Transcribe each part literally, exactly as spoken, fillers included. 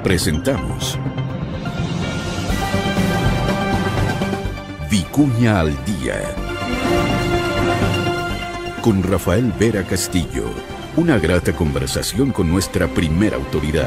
Presentamos Vicuña al Día con Rafael Vera Castillo. Una grata conversación con nuestra primera autoridad.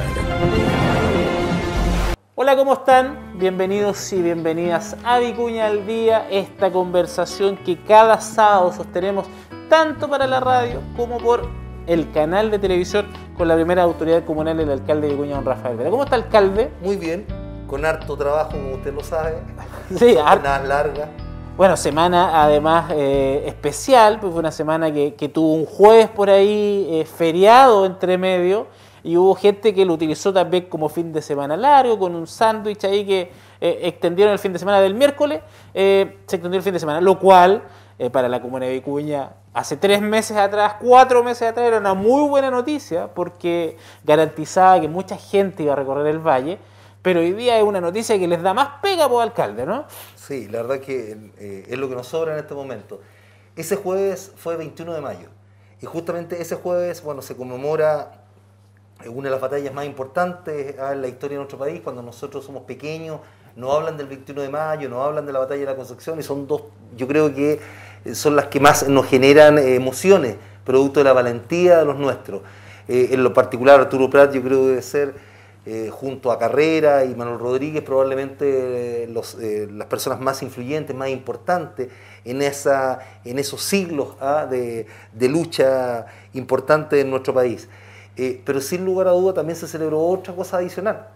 Hola, ¿cómo están? Bienvenidos y bienvenidas a Vicuña al Día, esta conversación que cada sábado sostenemos tanto para la radio como por el canal de televisión con la primera autoridad comunal, el alcalde de Vicuña, don Rafael Vera. ¿Cómo está, alcalde? Muy bien, con harto trabajo, como usted lo sabe. Sí, jornadas largas. Bueno, semana además eh, especial, pues fue una semana que, que tuvo un jueves por ahí eh, feriado entre medio, y hubo gente que lo utilizó también como fin de semana largo, con un sándwich ahí que eh, extendieron el fin de semana del miércoles, eh, se extendió el fin de semana, lo cual eh, para la comuna de Vicuña hace tres meses atrás, cuatro meses atrás, era una muy buena noticia porque garantizaba que mucha gente iba a recorrer el valle. Pero hoy día es una noticia que les da más pega por alcalde, ¿no? Sí, la verdad que eh, es lo que nos sobra en este momento. Ese jueves fue veintiuno de mayo. Y justamente ese jueves, bueno, se conmemora una de las batallas más importantes en la historia de nuestro país. Cuando nosotros somos pequeños, no hablan del veintiuno de mayo, no hablan de la batalla de la Concepción, y son dos, yo creo que son las que más nos generan emociones, producto de la valentía de los nuestros. Eh, en lo particular, Arturo Prat, yo creo que debe ser... Eh, junto a Carrera y Manuel Rodríguez, probablemente eh, los, eh, las personas más influyentes, más importantes en, esa, en esos siglos ¿ah? de, de lucha importante en nuestro país. Eh, pero sin lugar a duda también se celebró otra cosa adicional,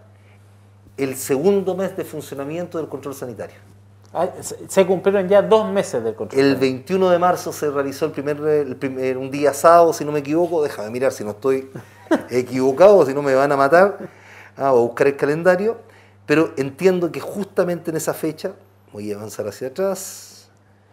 el segundo mes de funcionamiento del control sanitario. Ah, se cumplieron ya dos meses del control. El veintiuno de marzo se realizó el primer, el primer un día sábado, si no me equivoco, déjame mirar si no estoy equivocado, si no me van a matar. Ah, voy a buscar el calendario, pero entiendo que justamente en esa fecha, voy a avanzar hacia atrás.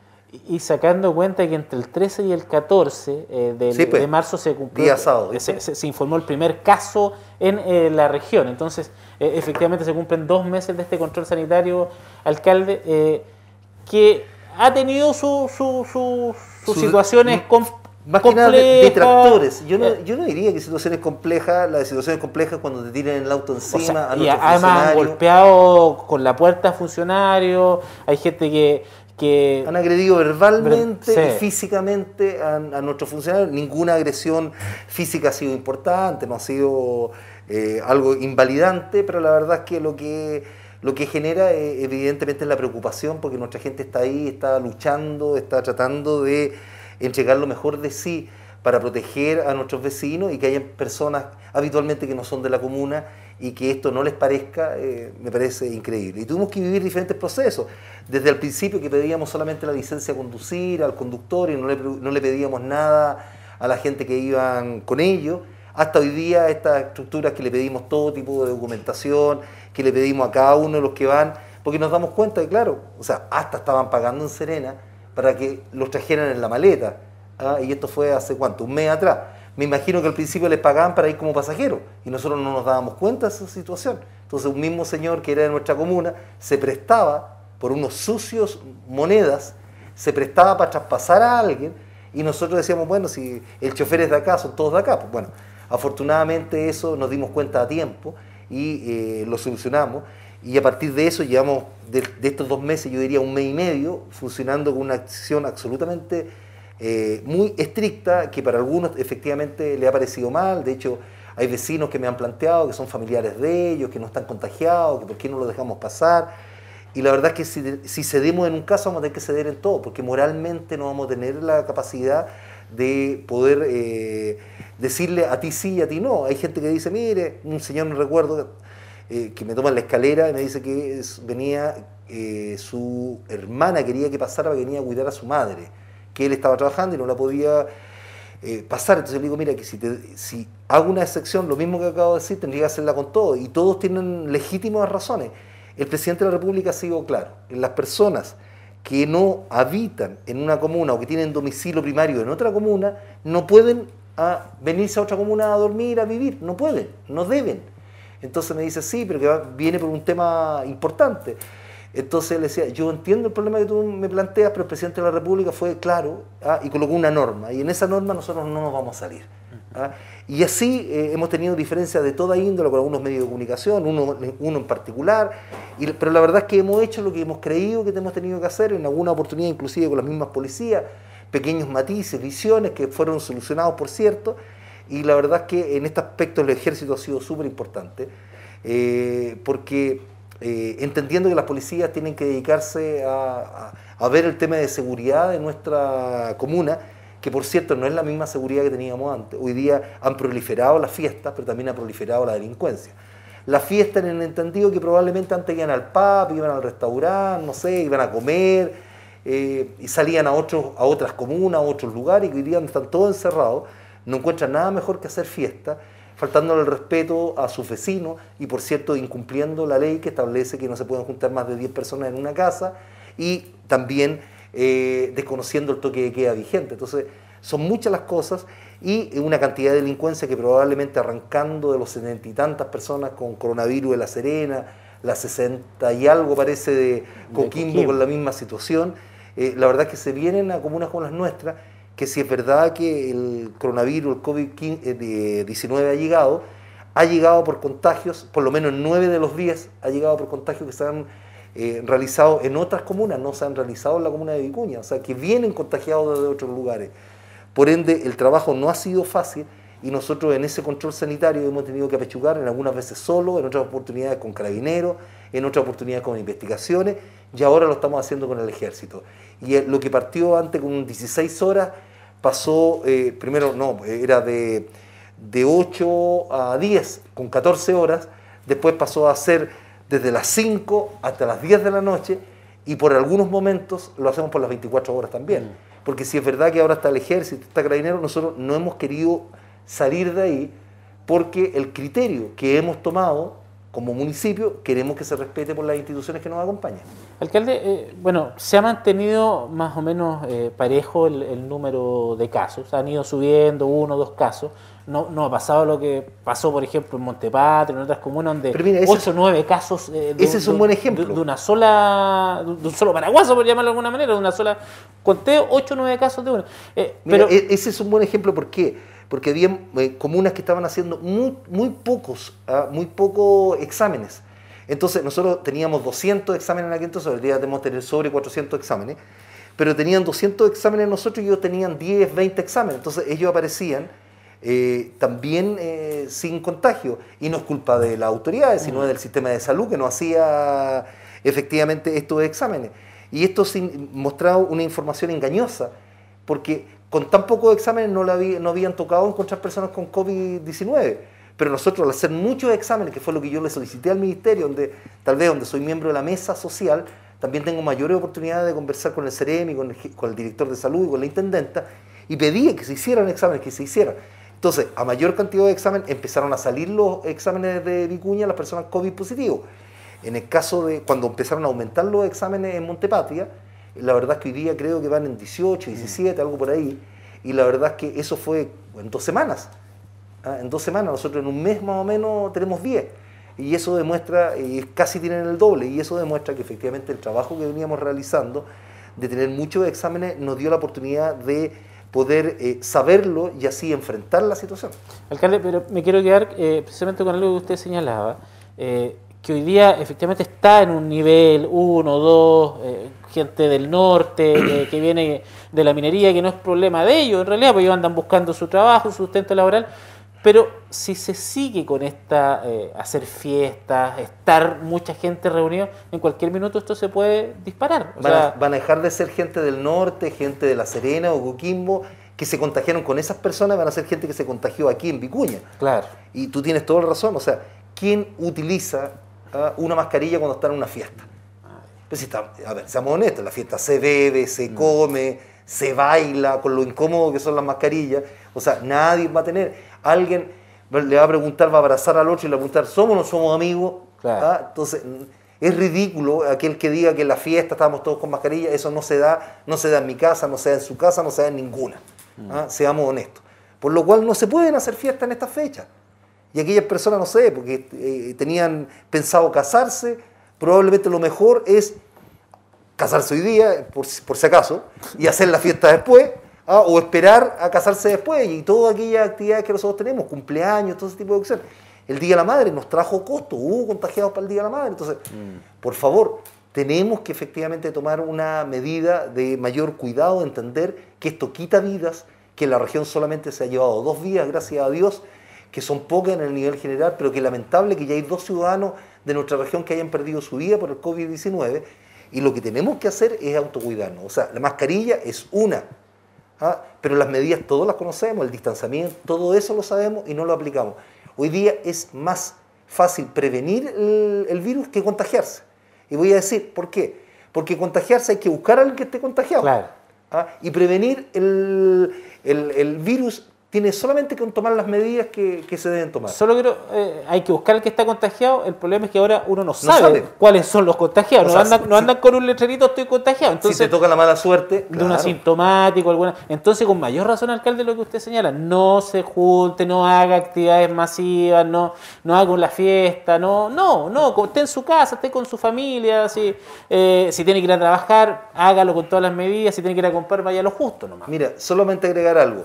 Y sacando cuenta que entre el trece y el catorce eh, de, sí, pues, de marzo se cumplió, día sábado, se, se, se informó el primer caso en eh, la región. Entonces, eh, efectivamente se cumplen dos meses de este control sanitario, alcalde, eh, que ha tenido su, su, su, sus su, situaciones complicadas. Más que nada de detractores. Yo no, yo no diría que situaciones complejas, las situaciones complejas cuando te tiran el auto encima, o sea, a y además han golpeado con la puerta a funcionarios, hay gente que, que... han agredido verbalmente sí. y físicamente a, a nuestros funcionarios. Ninguna agresión física ha sido importante, no ha sido eh, algo invalidante, pero la verdad es que lo que, lo que genera eh, evidentemente es la preocupación, porque nuestra gente está ahí, está luchando, está tratando de entregar lo mejor de sí para proteger a nuestros vecinos, y que haya personas habitualmente que no son de la comuna y que esto no les parezca, eh, me parece increíble. Y tuvimos que vivir diferentes procesos. Desde el principio, que pedíamos solamente la licencia a conducir al conductor y no le, no le pedíamos nada a la gente que iban con ellos, hasta hoy día estas estructuras que le pedimos todo tipo de documentación, que le pedimos a cada uno de los que van, porque nos damos cuenta que, claro, o sea, hasta estaban pagando en Serena para que los trajeran en la maleta, ¿ah? Y esto fue hace cuánto, un mes atrás. Me imagino que al principio les pagaban para ir como pasajeros y nosotros no nos dábamos cuenta de esa situación. Entonces un mismo señor que era de nuestra comuna se prestaba por unos sucios monedas, se prestaba para traspasar a alguien, y nosotros decíamos, bueno, si el chofer es de acá, son todos de acá. Pues bueno, afortunadamente eso nos dimos cuenta a tiempo y eh, lo solucionamos. Y a partir de eso llevamos, de, de estos dos meses, yo diría un mes y medio, funcionando con una acción absolutamente eh, muy estricta, que para algunos efectivamente le ha parecido mal. De hecho, hay vecinos que me han planteado que son familiares de ellos, que no están contagiados, que por qué no los dejamos pasar. Y la verdad es que si, si cedemos en un caso, vamos a tener que ceder en todo, porque moralmente no vamos a tener la capacidad de poder eh, decirle a ti sí y a ti no. Hay gente que dice, mire, un señor, no recuerdo, Eh, que me toma en la escalera y me dice que es, venía, eh, su hermana quería que pasara, porque venía a cuidar a su madre, que él estaba trabajando y no la podía eh, pasar. Entonces le digo, mira, que si, te, si hago una excepción, lo mismo que acabo de decir, tendría que hacerla con todo, y todos tienen legítimas razones. El presidente de la República ha sido claro, en las personas que no habitan en una comuna o que tienen domicilio primario en otra comuna, no pueden a venirse a otra comuna a dormir, a vivir, no pueden, no deben. Entonces me dice, sí, pero que va, viene por un tema importante. Entonces le decía, yo entiendo el problema que tú me planteas, pero el presidente de la República fue claro, ¿ah? y colocó una norma, y en esa norma nosotros no nos vamos a salir. ¿ah? Y así eh, hemos tenido diferencias de toda índole con algunos medios de comunicación, uno, uno en particular, y, pero la verdad es que hemos hecho lo que hemos creído que hemos tenido que hacer, en alguna oportunidad inclusive con las mismas policías, pequeños matices, visiones que fueron solucionados, por cierto, y la verdad es que en este aspecto el ejército ha sido súper importante, eh, porque... Eh, entendiendo que las policías tienen que dedicarse a, a, a ver el tema de seguridad de nuestra comuna, que por cierto no es la misma seguridad que teníamos antes. Hoy día han proliferado las fiestas, pero también ha proliferado la delincuencia. Las fiestas en el entendido que probablemente antes iban al pub, iban al restaurante, no sé, iban a comer, eh, y salían a, otros, a otras comunas, a otros lugares, y que hoy día están todos encerrados, no encuentran nada mejor que hacer fiesta, faltándole el respeto a sus vecinos y, por cierto, incumpliendo la ley que establece que no se pueden juntar más de diez personas en una casa y también eh, desconociendo el toque de queda vigente. Entonces, son muchas las cosas y una cantidad de delincuencia que probablemente arrancando de los setenta y tantas personas con coronavirus de La Serena, las sesenta y algo parece de Coquimbo con la misma situación, eh, la verdad es que se vienen a comunas como las nuestras, que si es verdad que el coronavirus, el COVID diecinueve ha llegado, ha llegado por contagios, por lo menos nueve de los diez ha llegado por contagios que se han eh, realizado en otras comunas, no se han realizado en la comuna de Vicuña, o sea que vienen contagiados desde otros lugares. Por ende, el trabajo no ha sido fácil y nosotros en ese control sanitario hemos tenido que apechugar, en algunas veces solo, en otras oportunidades con carabineros, en otras oportunidades con investigaciones, y ahora lo estamos haciendo con el ejército. Y lo que partió antes con dieciséis horas, pasó, eh, primero no, era de, de ocho a diez, con catorce horas, después pasó a ser desde las cinco hasta las diez de la noche, y por algunos momentos lo hacemos por las veinticuatro horas también. Mm. Porque si es verdad que ahora está el ejército, está Carabineros, nosotros no hemos querido salir de ahí, porque el criterio que hemos tomado como municipio, queremos que se respete por las instituciones que nos acompañan. Alcalde, eh, bueno, se ha mantenido más o menos eh, parejo el, el número de casos, han ido subiendo uno o dos casos, no, no ha pasado lo que pasó, por ejemplo, en Montepatrio, en otras comunas, donde ocho o nueve casos eh, de, ese es un de, buen ejemplo. De, de una sola, de un solo paraguaso, por llamarlo de alguna manera, de una sola conteo, ocho o nueve casos de uno. Eh, Mira, pero ese es un buen ejemplo, ¿por qué? Porque había eh, comunas que estaban haciendo muy, muy pocos, ¿ah? muy pocos exámenes. Entonces nosotros teníamos doscientos exámenes en aquel entonces, hoy día debemos tener sobre cuatrocientos exámenes, pero tenían doscientos exámenes nosotros y ellos tenían diez, veinte exámenes. Entonces ellos aparecían eh, también eh, sin contagio. Y no es culpa de las autoridades, sino del sistema de salud que no hacía efectivamente estos exámenes. Y esto mostraba una información engañosa, porque con tan pocos exámenes no, la había, no habían tocado encontrar personas con COVID diecinueve. Pero nosotros, al hacer muchos exámenes, que fue lo que yo le solicité al ministerio, donde tal vez donde soy miembro de la mesa social, también tengo mayores oportunidades de conversar con el CEREMI, con el, con el director de salud y con la intendenta, y pedí que se hicieran exámenes, que se hicieran. Entonces, a mayor cantidad de exámenes, empezaron a salir los exámenes de Vicuña, las personas COVID positivos. En el caso de cuando empezaron a aumentar los exámenes en Montepatria, la verdad es que hoy día creo que van en dieciocho, diecisiete, algo por ahí, y la verdad es que eso fue en dos semanas. ¿Ah? En dos semanas, nosotros en un mes más o menos tenemos diez, y eso demuestra, y casi tienen el doble, y eso demuestra que efectivamente el trabajo que veníamos realizando, de tener muchos exámenes, nos dio la oportunidad de poder eh, saberlo y así enfrentar la situación. Alcalde, pero me quiero quedar eh, precisamente con algo que usted señalaba, eh, que hoy día efectivamente está en un nivel uno, dos, eh, gente del norte eh, que viene de la minería, que no es problema de ellos en realidad, porque ellos andan buscando su trabajo, su sustento laboral, pero si se sigue con esta, eh, hacer fiestas, estar mucha gente reunida, en cualquier minuto esto se puede disparar. O van, sea, a, van a dejar de ser gente del norte, gente de La Serena o Coquimbo, que se contagiaron con esas personas, van a ser gente que se contagió aquí en Vicuña. Claro. Y tú tienes toda la razón, o sea, ¿quién utiliza uh, una mascarilla cuando está en una fiesta? Pues si está, a ver, seamos honestos, en la fiesta se bebe, se come, se baila, con lo incómodo que son las mascarillas, o sea, nadie va a tener... Alguien le va a preguntar, va a abrazar al otro y le va a preguntar, ¿somos o no somos amigos? Claro. ¿Ah? Entonces, es ridículo aquel que diga que en la fiesta estábamos todos con mascarilla, eso no se da, no se da en mi casa, no se da en su casa, no se da en ninguna. ¿Ah? Seamos honestos. Por lo cual no se pueden hacer fiestas en estas fechas. Y aquellas personas, no sé, porque eh, tenían pensado casarse, probablemente lo mejor es casarse hoy día, por, por si acaso, y hacer la fiesta después, ¿ah? O esperar a casarse después, y todas aquellas actividades que nosotros tenemos, cumpleaños, todo ese tipo de cosas. El Día de la Madre nos trajo costos, hubo contagiados para el Día de la Madre. Entonces, mm. por favor, tenemos que efectivamente tomar una medida de mayor cuidado, entender que esto quita vidas, que la región solamente se ha llevado dos vidas, gracias a Dios, que son pocas en el nivel general, pero que es lamentable que ya hay dos ciudadanos de nuestra región que hayan perdido su vida por el COVID diecinueve, y lo que tenemos que hacer es autocuidarnos. O sea, la mascarilla es una, ¿ah? Pero las medidas todas las conocemos, el distanciamiento, todo eso lo sabemos y no lo aplicamos. Hoy día es más fácil prevenir el, el virus que contagiarse. Y voy a decir, ¿por qué? Porque contagiarse hay que buscar a alguien que esté contagiado. Claro. ¿Ah? Y prevenir el, el, el virus tiene solamente que tomar las medidas que, que se deben tomar. Solo quiero, eh, hay que buscar al que está contagiado. El problema es que ahora uno no sabe, no sabe. cuáles son los contagiados. O no, sea, andan, si, no andan con un letrerito, estoy contagiado. Entonces, si te toca la mala suerte, de claro. un asintomático, alguna. Entonces, con mayor razón, alcalde, lo que usted señala, no se junte, no haga actividades masivas, no, no haga la fiesta, no, no, no, esté en su casa, esté con su familia, si, eh, si tiene que ir a trabajar, hágalo con todas las medidas, si tiene que ir a comprar, vaya a lo justo nomás. Mira, solamente agregar algo.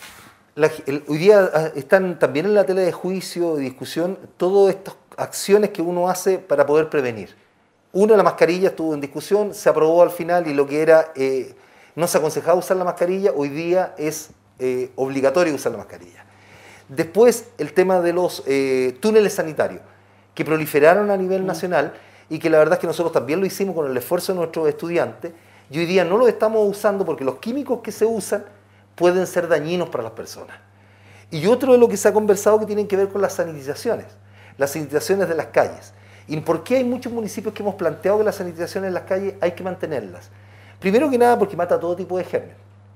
La, el, hoy día están también en la tela de juicio, de discusión, todas estas acciones que uno hace para poder prevenir. Una, la mascarilla estuvo en discusión, se aprobó al final y lo que era, eh, no se aconsejaba usar la mascarilla, hoy día es eh, obligatorio usar la mascarilla. Después, el tema de los eh, túneles sanitarios, que proliferaron a nivel nacional y que la verdad es que nosotros también lo hicimos con el esfuerzo de nuestros estudiantes y hoy día no los estamos usando porque los químicos que se usan pueden ser dañinos para las personas. Y otro de lo que se ha conversado que tienen que ver con las sanitizaciones, las sanitizaciones de las calles. ¿Y por qué hay muchos municipios que hemos planteado que las sanitizaciones en las calles hay que mantenerlas? Primero que nada porque mata todo tipo de germen.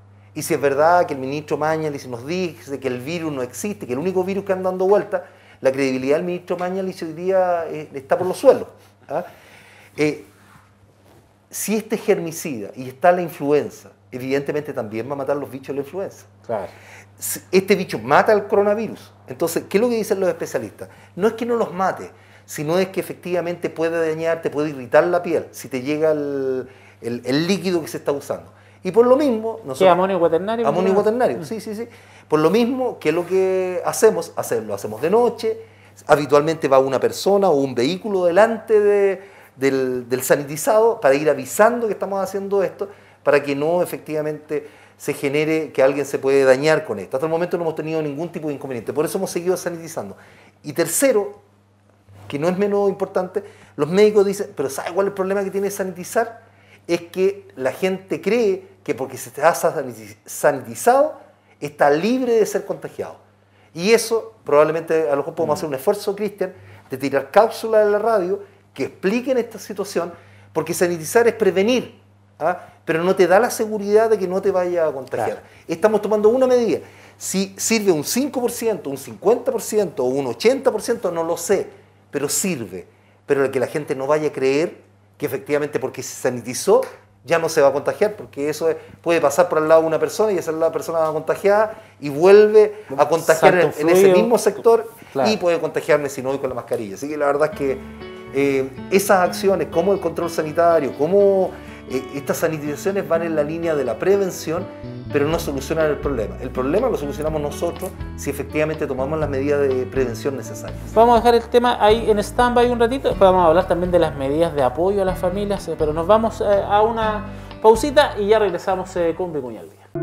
Y si es verdad que el ministro Mañalich nos dice que el virus no existe, que el único virus que anda dando vuelta, la credibilidad del ministro Mañalich hoy día eh, está por los suelos. ¿Ah? Eh, si este es germicida y está la influenza, evidentemente también va a matar los bichos de la influenza. Claro. Este bicho mata al coronavirus. Entonces, ¿qué es lo que dicen los especialistas? No es que no los mate, sino es que efectivamente puede dañar, te puede irritar la piel si te llega el, el, el líquido que se está usando. Y por lo mismo... Nosotros, ¿Qué, amonio cuaternario? Amonio cuaternario, mm. sí, sí, sí. Por lo mismo, ¿qué es lo que hacemos? Hacer, lo hacemos de noche, habitualmente va una persona o un vehículo delante de, del, del sanitizado para ir avisando que estamos haciendo esto, para que no efectivamente se genere que alguien se puede dañar con esto. Hasta el momento no hemos tenido ningún tipo de inconveniente, por eso hemos seguido sanitizando. Y tercero, que no es menos importante, los médicos dicen, pero ¿sabe cuál es el problema que tiene sanitizar? Es que la gente cree que porque se está sanitizado está libre de ser contagiado. Y eso probablemente a lo mejor podemos mm. hacer un esfuerzo, Cristian, de tirar cápsulas en la radio que expliquen esta situación, porque sanitizar es prevenir. ¿Ah? Pero no te da la seguridad de que no te vaya a contagiar. Claro. Estamos tomando una medida. Si sirve un cinco por ciento, un cincuenta por ciento o un ochenta por ciento, no lo sé, pero sirve. Pero que la gente no vaya a creer que efectivamente porque se sanitizó ya no se va a contagiar, porque eso es, puede pasar por al lado de una persona y esa la persona va contagiada y vuelve a contagiar en, en ese mismo sector, claro. Y puede contagiarme si no voy con la mascarilla. Así que la verdad es que eh, esas acciones como el control sanitario, como... estas sanitizaciones van en la línea de la prevención, pero no solucionan el problema. El problema lo solucionamos nosotros si efectivamente tomamos las medidas de prevención necesarias. Vamos a dejar el tema ahí en stand-by un ratito, después vamos a hablar también de las medidas de apoyo a las familias, pero nos vamos a una pausita y ya regresamos con Vicuña al Día.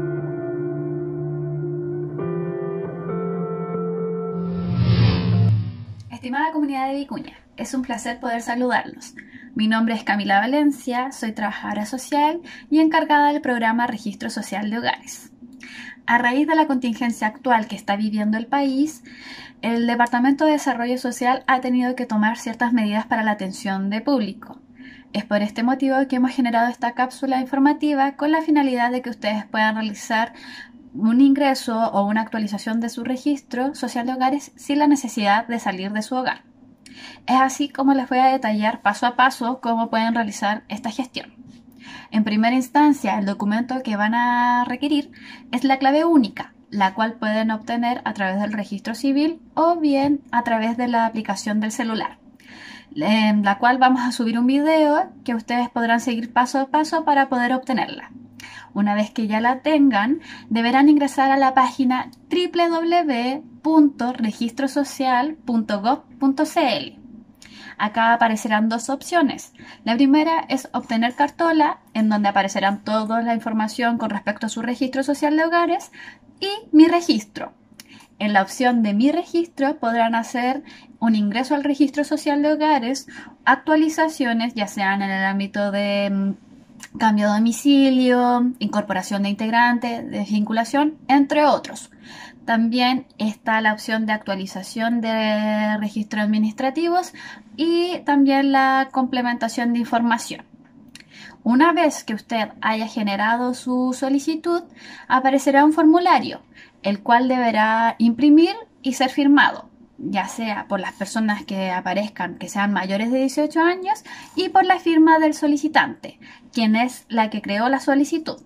Estimada comunidad de Vicuña, es un placer poder saludarlos. Mi nombre es Camila Valencia, soy trabajadora social y encargada del programa Registro Social de Hogares. A raíz de la contingencia actual que está viviendo el país, el Departamento de Desarrollo Social ha tenido que tomar ciertas medidas para la atención de público. Es por este motivo que hemos generado esta cápsula informativa con la finalidad de que ustedes puedan realizar un ingreso o una actualización de su registro social de hogares sin la necesidad de salir de su hogar. Es así como les voy a detallar paso a paso cómo pueden realizar esta gestión. En primera instancia, el documento que van a requerir es la clave única, la cual pueden obtener a través del registro civil o bien a través de la aplicación del celular. en la cual vamos a subir un video que ustedes podrán seguir paso a paso para poder obtenerla. Una vez que ya la tengan, deberán ingresar a la página doble u doble u doble u punto registro social punto gov punto c l. Acá aparecerán dos opciones. La primera es obtener cartola, en donde aparecerán toda la información con respecto a su registro social de hogares, y mi registro. En la opción de mi registro podrán hacer un ingreso al registro social de hogares, actualizaciones, ya sean en el ámbito de mmm, cambio de domicilio, incorporación de integrante, desvinculación, entre otros. También está la opción de actualización de registros administrativos y también la complementación de información. Una vez que usted haya generado su solicitud, aparecerá un formulario, el cual deberá imprimir y ser firmado, ya sea por las personas que aparezcan que sean mayores de dieciocho años y por la firma del solicitante, quien es la que creó la solicitud.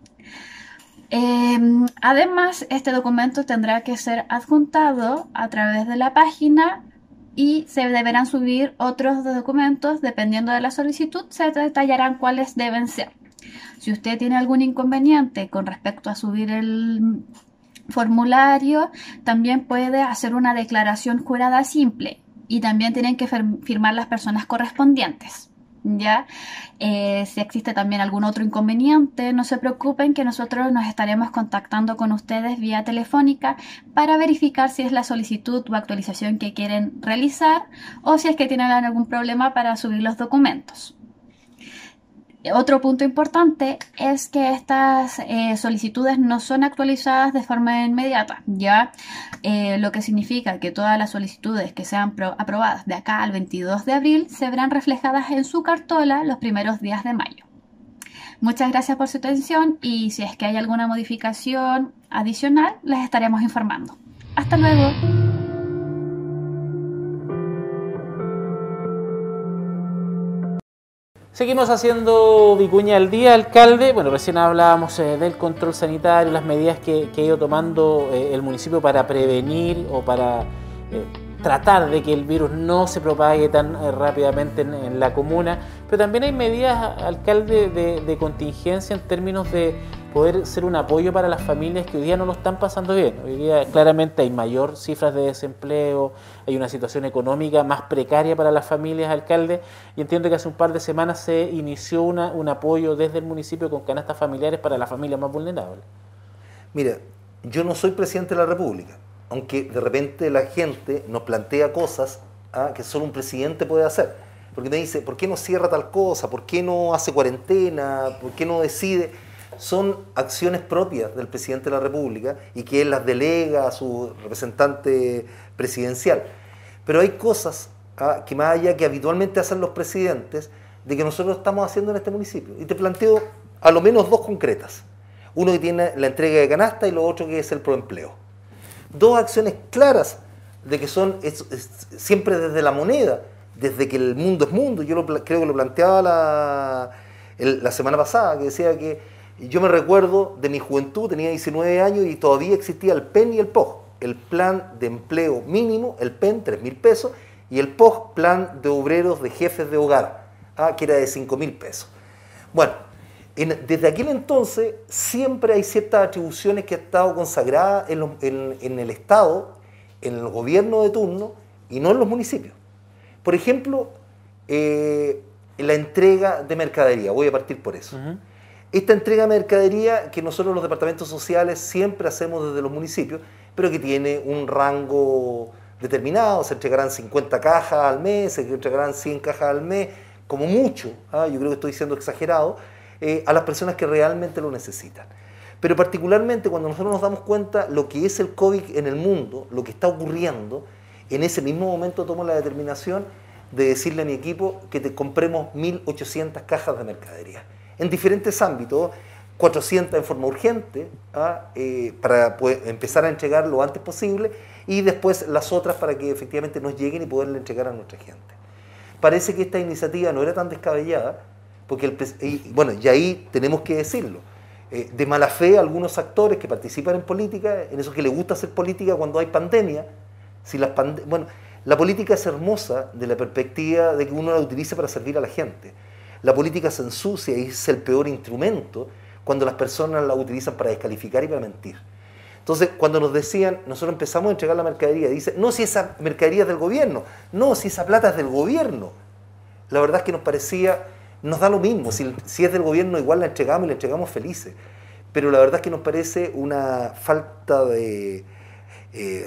Eh, además, este documento tendrá que ser adjuntado a través de la página y se deberán subir otros documentos. Dependiendo de la solicitud, se detallarán cuáles deben ser. Si usted tiene algún inconveniente con respecto a subir el formulario, también puede hacer una declaración jurada simple y también tienen que firmar las personas correspondientes. ¿Ya? Eh, si existe también algún otro inconveniente, no se preocupen, que nosotros nos estaremos contactando con ustedes vía telefónica para verificar si es la solicitud o actualización que quieren realizar o si es que tienen algún problema para subir los documentos. Otro punto importante es que estas eh, solicitudes no son actualizadas de forma inmediata, ¿ya? Eh, lo que significa que todas las solicitudes que sean aprobadas de acá al veintidós de abril se verán reflejadas en su cartola los primeros días de mayo. Muchas gracias por su atención y si es que hay alguna modificación adicional, les estaremos informando. ¡Hasta luego! Seguimos haciendo Vicuña al día, alcalde. Bueno, recién hablábamos eh, del control sanitario, las medidas que, que ha ido tomando eh, el municipio para prevenir o para eh, tratar de que el virus no se propague tan eh, rápidamente en, en la comuna. Pero también hay medidas, alcalde, de, de contingencia en términos de poder ser un apoyo para las familias que hoy día no lo están pasando bien. Hoy día claramente hay mayor cifras de desempleo, hay una situación económica más precaria para las familias, alcalde, y entiendo que hace un par de semanas se inició una, un apoyo desde el municipio con canastas familiares para las familias más vulnerables. Mira, yo no soy presidente de la República, aunque de repente la gente nos plantea cosas ¿ah? que solo un presidente puede hacer. Porque me dice, ¿por qué no cierra tal cosa? ¿Por qué no hace cuarentena? ¿Por qué no decide? Son acciones propias del presidente de la República y que él las delega a su representante presidencial. Pero hay cosas ¿ah? que más allá que habitualmente hacen los presidentes, de que nosotros estamos haciendo en este municipio. Y te planteo a lo menos dos concretas. Uno que tiene la entrega de canasta y lo otro que es el proempleo. Dos acciones claras de que son es, es, siempre desde la moneda, desde que el mundo es mundo. Yo lo, creo que lo planteaba la, el, la semana pasada, que decía que yo me recuerdo de mi juventud, tenía diecinueve años y todavía existía el P E N y el P O G. El plan de empleo mínimo, el P E N, tres mil pesos, y el P O G, plan de obreros de jefes de hogar, ¿ah? que era de cinco mil pesos. Bueno, en, desde aquel entonces siempre hay ciertas atribuciones que han estado consagradas en, los, en, en el Estado, en el gobierno de turno y no en los municipios. Por ejemplo, eh, la entrega de mercadería, voy a partir por eso. Uh-huh. Esta entrega de mercadería que nosotros los departamentos sociales siempre hacemos desde los municipios, pero que tiene un rango determinado, se entregarán cincuenta cajas al mes, se entregarán cien cajas al mes, como mucho, ¿ah? yo creo que estoy siendo exagerado, eh, a las personas que realmente lo necesitan. Pero particularmente cuando nosotros nos damos cuenta lo que es el COVID en el mundo, lo que está ocurriendo, en ese mismo momento tomo la determinación de decirle a mi equipo que te compremos mil ochocientas cajas de mercadería. En diferentes ámbitos, cuatrocientas en forma urgente, ¿ah? eh, para poder empezar a entregar lo antes posible, y después las otras para que efectivamente nos lleguen y poderle entregar a nuestra gente. Parece que esta iniciativa no era tan descabellada, porque el, y, bueno, y ahí tenemos que decirlo, eh, de mala fe algunos actores que participan en política, en esos que les gusta hacer política cuando hay pandemia, si las pande bueno, La política es hermosa de la perspectiva de que uno la utilice para servir a la gente. La política se ensucia y es el peor instrumento cuando las personas la utilizan para descalificar y para mentir. Entonces, cuando nos decían, nosotros empezamos a entregar la mercadería, dice, no, si esa mercadería es del gobierno, no, si esa plata es del gobierno. La verdad es que nos parecía, nos da lo mismo, si, si es del gobierno igual la entregamos y la entregamos felices. Pero la verdad es que nos parece una falta de... Eh,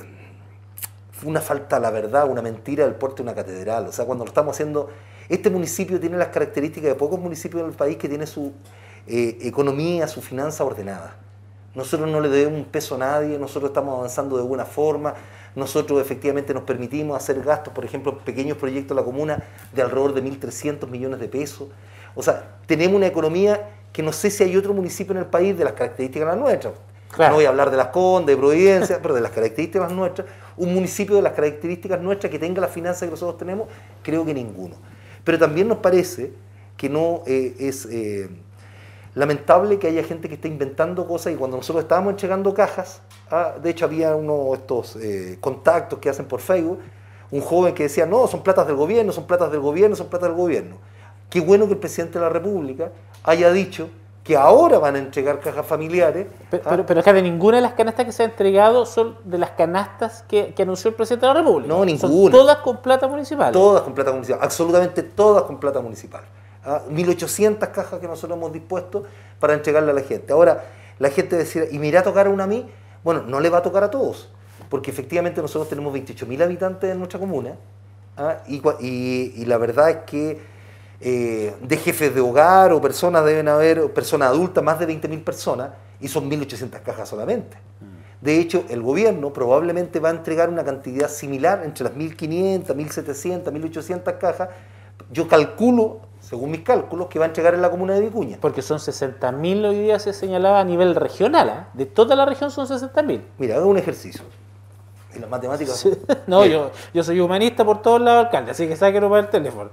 una falta a la verdad, una mentira del porte de una catedral. O sea, cuando lo estamos haciendo... Este municipio tiene las características de pocos municipios del país que tiene su eh, economía, su finanza ordenada. Nosotros no le debemos un peso a nadie, nosotros estamos avanzando de buena forma, nosotros efectivamente nos permitimos hacer gastos, por ejemplo, pequeños proyectos de la comuna de alrededor de mil trescientos millones de pesos. O sea, tenemos una economía que no sé si hay otro municipio en el país de las características de las nuestras. Claro. No voy a hablar de Las Condes, de Providencia, pero de las características de las nuestras. Un municipio de las características nuestras que tenga las finanzas que nosotros tenemos, creo que ninguno. Pero también nos parece que no eh, es... Eh, lamentable que haya gente que esté inventando cosas y cuando nosotros estábamos entregando cajas, ah, de hecho había uno de estos eh, contactos que hacen por Facebook, un joven que decía, no, son platas del gobierno, son platas del gobierno, son platas del gobierno. Qué bueno que el presidente de la República haya dicho que ahora van a entregar cajas familiares. Pero, ¿ah? pero, pero es que de ninguna de las canastas que se han entregado son de las canastas que, que anunció el presidente de la República. No, ninguna. Son todas con plata municipal. Todas con plata municipal, absolutamente todas con plata municipal. ¿Ah? mil ochocientas cajas que nosotros hemos dispuesto para entregarle a la gente. Ahora, la gente decía, ¿y me irá a tocar a una a mí? Bueno, no le va a tocar a todos, porque efectivamente nosotros tenemos veintiocho mil habitantes en nuestra comuna, ¿ah? y, y, y la verdad es que eh, de jefes de hogar o personas deben haber, personas adultas, más de veinte mil personas, y son mil ochocientas cajas solamente. De hecho, el gobierno probablemente va a entregar una cantidad similar entre las mil quinientas, mil setecientas, mil ochocientas cajas. Yo calculo, según mis cálculos, que va a entregar en la comuna de Vicuña. Porque son sesenta mil hoy día, se señalaba a nivel regional, ¿eh? De toda la región son sesenta mil. Mira, haga un ejercicio. ¿Y las matemáticas? Sí. No, yo, yo soy humanista por todos lados, alcalde, así que sáquenlo para el teléfono,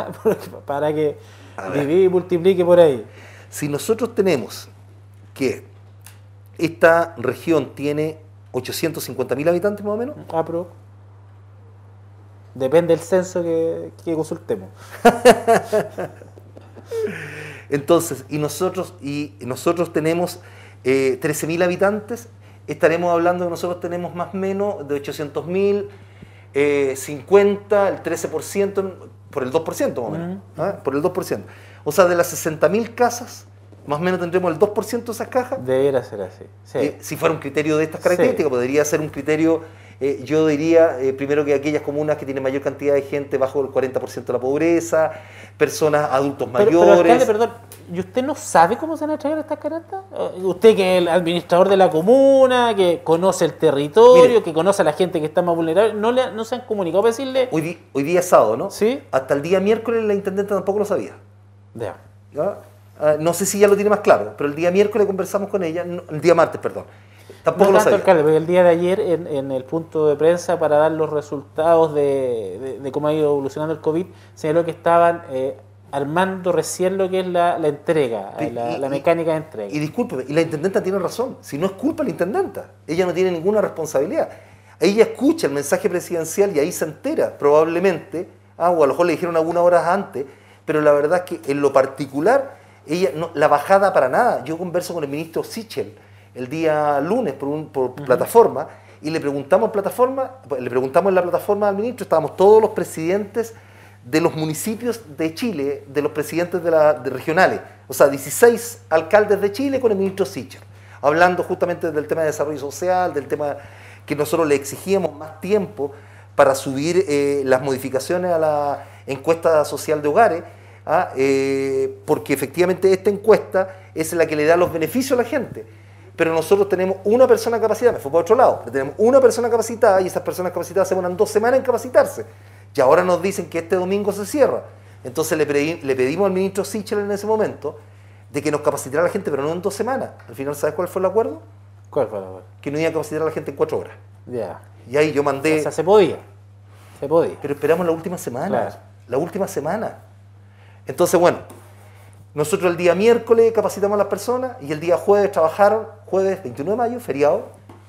para que divide y multiplique por ahí. Si nosotros tenemos que esta región tiene ochocientos cincuenta mil habitantes más o menos. Ah, pero depende del censo que, que consultemos. Entonces, y nosotros, y nosotros tenemos eh, trece mil habitantes, estaremos hablando que nosotros tenemos más o menos de ochocientos mil, eh, cincuenta, el trece por ciento, por el dos por ciento más o menos, uh-huh. ¿Ah? Por el dos por ciento. O sea, de las sesenta mil casas, más o menos tendremos el dos por ciento de esas cajas. Debería ser así. Sí. Eh, si fuera un criterio de estas características, sí. Podría ser un criterio, eh, yo diría, eh, primero que aquellas comunas que tienen mayor cantidad de gente bajo el cuarenta por ciento de la pobreza, personas, adultos pero, mayores. Pero, alcalde, perdón, ¿y usted no sabe cómo se van a entregar estas canastas? Usted que es el administrador de la comuna, que conoce el territorio, Mire, que conoce a la gente que está más vulnerable, ¿no, le, no se han comunicado para decirle? Hoy, di, hoy día es sábado, ¿no? Sí. Hasta el día miércoles la intendente tampoco lo sabía. Ya. ¿Ya? Uh, no sé si ya lo tiene más claro, pero el día miércoles conversamos con ella, no, el día martes, perdón. Tampoco no lo tanto, sabía. Alcalde, porque el día de ayer en, en el punto de prensa para dar los resultados de, de, de cómo ha ido evolucionando el COVID, señaló que estaban eh, armando recién lo que es la, la entrega, y, la, y, la mecánica de entrega. Y discúlpeme, y la intendenta tiene razón, si no es culpa de la intendenta, ella no tiene ninguna responsabilidad. Ella escucha el mensaje presidencial y ahí se entera, probablemente, ah, o a lo mejor le dijeron algunas horas antes, pero la verdad es que en lo particular, ella no, la bajada para nada. Yo converso con el ministro Sichel el día lunes por, un, por uh-huh. plataforma y le preguntamos en plataforma, le preguntamos en la plataforma al ministro, estábamos todos los presidentes de los municipios de Chile, de los presidentes de la, de regionales, o sea, dieciséis alcaldes de Chile con el ministro Sichel, hablando justamente del tema de desarrollo social, del tema que nosotros le exigíamos más tiempo para subir eh, las modificaciones a la encuesta social de hogares. ¿Ah? Eh, porque efectivamente esta encuesta es la que le da los beneficios a la gente, pero nosotros tenemos una persona capacitada, me fue por otro lado, tenemos una persona capacitada y esas personas capacitadas se demoran dos semanas en capacitarse y ahora nos dicen que este domingo se cierra. Entonces le, pedí, le pedimos al ministro Sichel en ese momento de que nos capacitara a la gente, pero no en dos semanas. Al final, ¿sabes cuál fue el acuerdo? ¿Cuál fue el acuerdo? Que no iba a capacitar a la gente en cuatro horas. Ya. Yeah. Y ahí yo mandé... O sea, se podía, se podía. Pero esperamos la última semana, claro. la última semana. Entonces, bueno, nosotros el día miércoles capacitamos a las personas y el día jueves trabajaron, jueves veintiuno de mayo, feriado,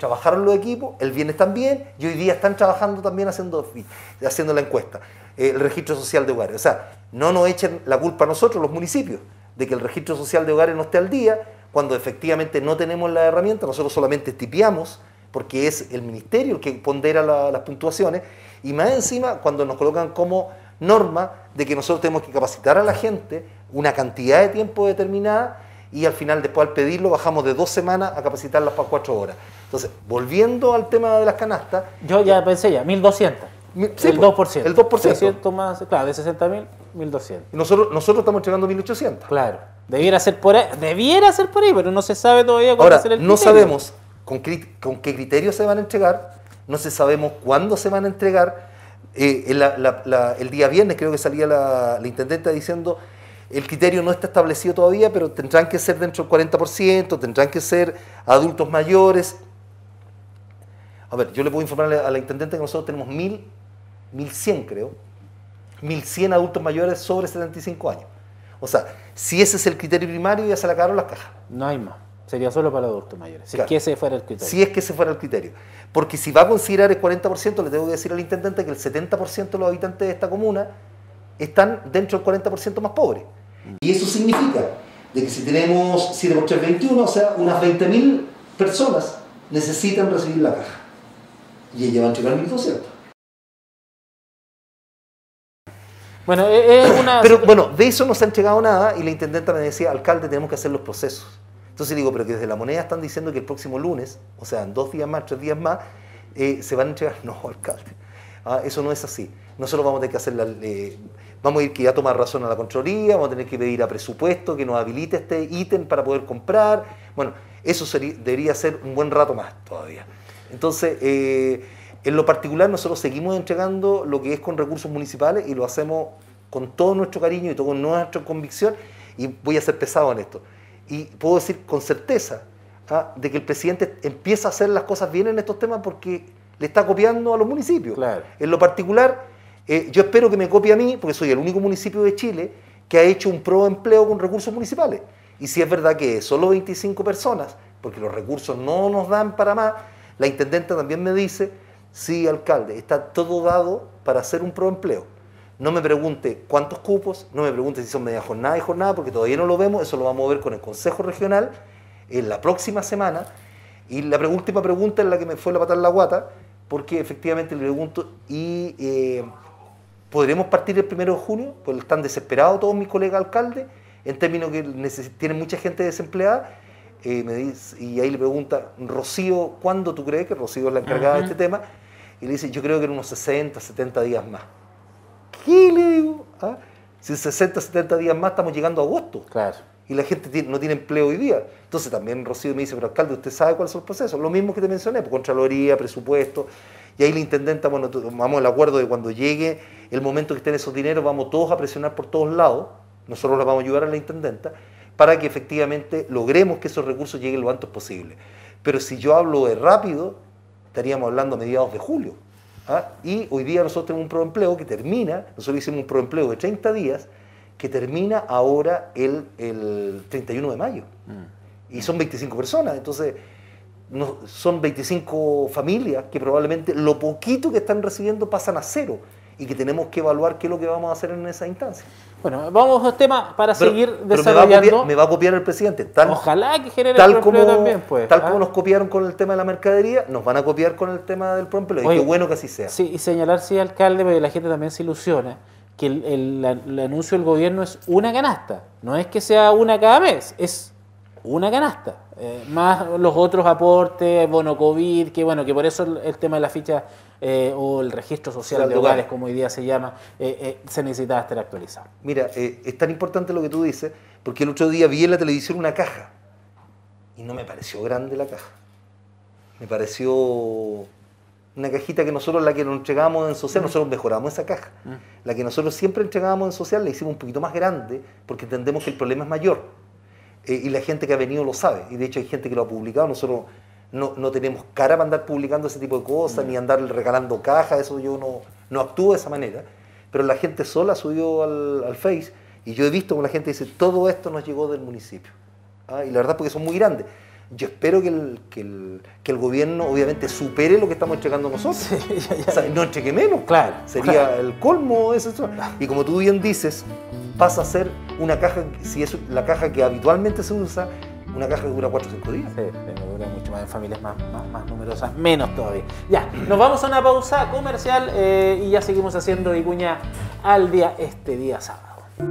trabajaron los equipos, el viernes también, y hoy día están trabajando también haciendo, haciendo la encuesta, eh, el registro social de hogares. O sea, no nos echen la culpa a nosotros, los municipios, de que el registro social de hogares no esté al día, cuando efectivamente no tenemos la herramienta, nosotros solamente tipiamos, porque es el ministerio el que pondera la, las puntuaciones, y más encima cuando nos colocan como norma de que nosotros tenemos que capacitar a la gente una cantidad de tiempo determinada, y al final después al pedirlo bajamos de dos semanas a capacitarlas para cuatro horas. Entonces, volviendo al tema de las canastas... Yo ya pensé ya, mil doscientos. Sí, el dos por ciento. El dos por ciento. seiscientos más, claro, de sesenta mil, mil doscientos. Y nosotros, nosotros estamos entregando mil ochocientos. Claro, debiera ser por ahí, debiera ser por ahí, pero no se sabe todavía cuál Ahora, va a ser el no criterio. sabemos con qué, con qué criterios se van a entregar, no se sabemos cuándo se van a entregar. Eh, el, la, la, el día viernes creo que salía la, la intendenta diciendo el criterio no está establecido todavía, pero tendrán que ser dentro del cuarenta por ciento, tendrán que ser adultos mayores. A ver, yo le puedo informar a la intendente que nosotros tenemos mil, mil cien creo, mil cien adultos mayores sobre setenta y cinco años. O sea, si ese es el criterio primario, ya se le acabaron las cajas. No hay más, sería solo para adultos mayores, si Claro. es que ese fuera el criterio. Si es que ese fuera el criterio. Porque si va a considerar el cuarenta por ciento, le tengo que decir al intendente que el setenta por ciento de los habitantes de esta comuna están dentro del cuarenta por ciento más pobres. Y eso significa de que si tenemos siete por tres, veintiuno, o sea, unas veinte mil personas necesitan recibir la caja. Y ella va a entregar mil doscientos. Bueno, es una... Pero bueno, de eso no se ha entregado nada y la intendenta me decía, alcalde, tenemos que hacer los procesos. Entonces digo, pero que desde La Moneda están diciendo que el próximo lunes, o sea, en dos días más, tres días más, eh, se van a entregar. No, alcalde, ah, eso no es así. Nosotros vamos a tener que hacer la... Eh, vamos a ir que ya tomar razón a la Contraloría, vamos a tener que pedir a presupuesto que nos habilite este ítem para poder comprar. Bueno, eso sería, debería ser un buen rato más todavía. Entonces, eh, en lo particular nosotros seguimos entregando lo que es con recursos municipales y lo hacemos con todo nuestro cariño y toda nuestra convicción, y voy a ser pesado en esto. Y puedo decir con certeza ¿ah? de que el presidente empieza a hacer las cosas bien en estos temas porque le está copiando a los municipios. Claro. En lo particular, eh, yo espero que me copie a mí, porque soy el único municipio de Chile que ha hecho un proempleo con recursos municipales. Y si es verdad que es solo veinticinco personas, porque los recursos no nos dan para más, la intendenta también me dice, sí, alcalde, está todo dado para hacer un proempleo. No me pregunte cuántos cupos, no me pregunte si son media jornada y jornada, porque todavía no lo vemos, eso lo vamos a ver con el Consejo Regional en la próxima semana. Y la última pregunta es la que me fue la patada en la guata, porque efectivamente le pregunto, ¿y eh, podremos partir el primero de junio? Pues están desesperados todos mis colegas alcaldes, en términos que tienen mucha gente desempleada. Eh, me dice, y ahí le pregunta, Rocío, ¿cuándo tú crees? Que Rocío es la encargada uh-huh. de este tema. Y le dice, yo creo que en unos sesenta, setenta días más. ¿Qué le digo? ¿Ah? Si en sesenta, setenta días más estamos llegando a agosto. Claro. Y la gente tiene, no tiene empleo hoy día. Entonces también Rocío me dice, pero alcalde, ¿usted sabe cuáles son los procesos? Lo mismo que te mencioné, pues, Contraloría, presupuesto. Y ahí la intendenta, bueno, vamos al acuerdo de cuando llegue el momento que estén esos dineros, vamos todos a presionar por todos lados. Nosotros le vamos a ayudar a la intendenta para que efectivamente logremos que esos recursos lleguen lo antes posible. Pero si yo hablo de rápido, estaríamos hablando a mediados de julio. ¿ah? Y hoy día nosotros tenemos un proempleo que termina, nosotros hicimos un proempleo de treinta días, que termina ahora el, el treinta y uno de mayo. Mm. Y son veinticinco personas, entonces no, son veinticinco familias que probablemente lo poquito que están recibiendo pasan a cero y que tenemos que evaluar qué es lo que vamos a hacer en esa instancia. Bueno, vamos a los temas para pero, seguir pero desarrollando. Me va, copiar, me va a copiar el presidente. Tal, Ojalá que genere tal el como, también, pues. Tal ¿ah? como nos copiaron con el tema de la mercadería, nos van a copiar con el tema del proempleo. Y qué bueno que así sea. Sí, y señalar, sí, alcalde, porque la gente también se ilusiona, que el, el, el anuncio del gobierno es una canasta. No es que sea una cada mes, es una canasta. Eh, más los otros aportes, bono COVID, que bueno, que por eso el, el tema de la ficha eh, o el registro social Social de hogares, hogares, como hoy día se llama, eh, eh, se necesitaba estar actualizado. Mira, eh, es tan importante lo que tú dices, porque el otro día vi en la televisión una caja y no me pareció grande la caja. Me pareció una cajita que nosotros, la que nos entregábamos en social, nosotros mejoramos esa caja. La que nosotros siempre entregábamos en social la hicimos un poquito más grande porque entendemos que el problema es mayor. Eh, y la gente que ha venido lo sabe. Y de hecho hay gente que lo ha publicado. Nosotros no, no tenemos cara para andar publicando ese tipo de cosas, mm. ni andar regalando cajas. Eso yo no, no actúo de esa manera. Pero la gente sola subió al, al Face y yo he visto como la gente dice, todo esto nos llegó del municipio. ¿Ah? Y la verdad porque son muy grandes. yo espero que el, que, el, que el gobierno obviamente supere lo que estamos entregando nosotros. Sí, ya, ya. O sea, no entregue menos. Claro. Sería claro. el colmo de eso. Y como tú bien dices, pasa a ser una caja, si es la caja que habitualmente se usa, una caja que dura cuatro o cinco días. Sí, dura mucho más en familias más, más, más numerosas, menos todavía. Ya, nos vamos a una pausa comercial eh, y ya seguimos haciendo Vicuña al día este día sábado.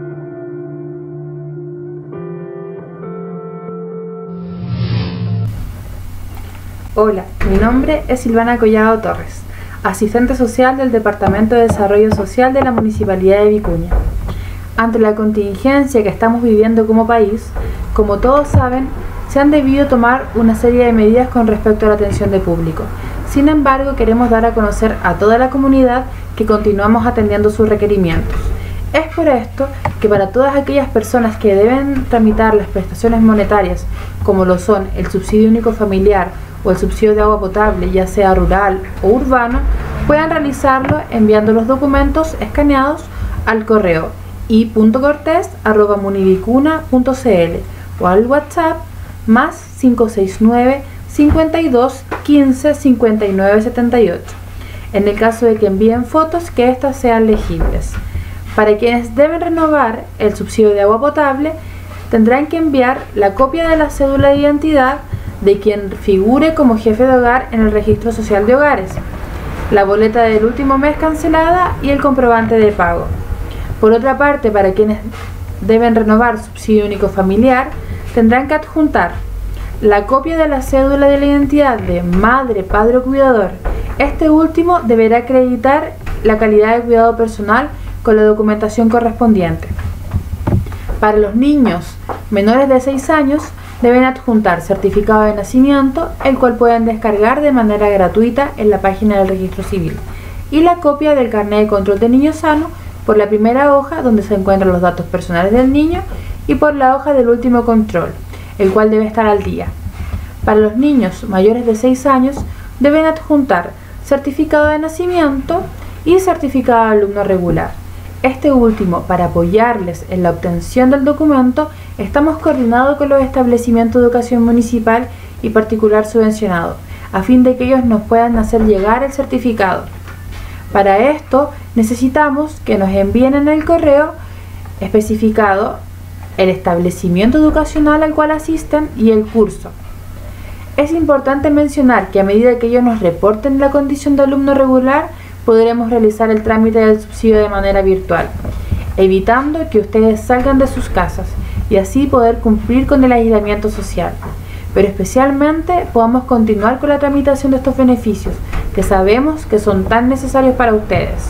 Hola, mi nombre es Silvana Collado Torres, asistente social del Departamento de Desarrollo Social de la Municipalidad de Vicuña. Ante la contingencia que estamos viviendo como país, como todos saben, se han debido tomar una serie de medidas con respecto a la atención de público. Sin embargo, queremos dar a conocer a toda la comunidad que continuamos atendiendo sus requerimientos. Es por esto que para todas aquellas personas que deben tramitar las prestaciones monetarias, como lo son el subsidio único familiar o el subsidio de agua potable, ya sea rural o urbano, puedan realizarlo enviando los documentos escaneados al correo i punto cortés arroba munivicuna punto c l o al WhatsApp más cinco seis nueve, cincuenta y dos, quince, cincuenta y nueve, setenta y ocho. En el caso de que envíen fotos, que éstas sean legibles. Para quienes deben renovar el subsidio de agua potable, tendrán que enviar la copia de la cédula de identidad de quien figure como jefe de hogar en el registro social de hogares, la boleta del último mes cancelada y el comprobante de pago. Por otra parte, para quienes deben renovar subsidio único familiar, tendrán que adjuntar la copia de la cédula de la identidad de madre, padre o cuidador. Este último deberá acreditar la calidad de cuidado personal con la documentación correspondiente. Para los niños menores de seis años, deben adjuntar certificado de nacimiento, el cual pueden descargar de manera gratuita en la página del Registro Civil, y la copia del carnet de control de niño sano por la primera hoja donde se encuentran los datos personales del niño y por la hoja del último control, el cual debe estar al día. Para los niños mayores de seis años deben adjuntar certificado de nacimiento y certificado de alumno regular. Este último, para apoyarles en la obtención del documento, estamos coordinados con los establecimientos de educación municipal y particular subvencionado, a fin de que ellos nos puedan hacer llegar el certificado. Para esto necesitamos que nos envíen en el correo especificado el establecimiento educacional al cual asisten y el curso. Es importante mencionar que a medida que ellos nos reporten la condición de alumno regular, podremos realizar el trámite del subsidio de manera virtual, evitando que ustedes salgan de sus casas y así poder cumplir con el aislamiento social. Pero especialmente podamos continuar con la tramitación de estos beneficios, que sabemos que son tan necesarios para ustedes.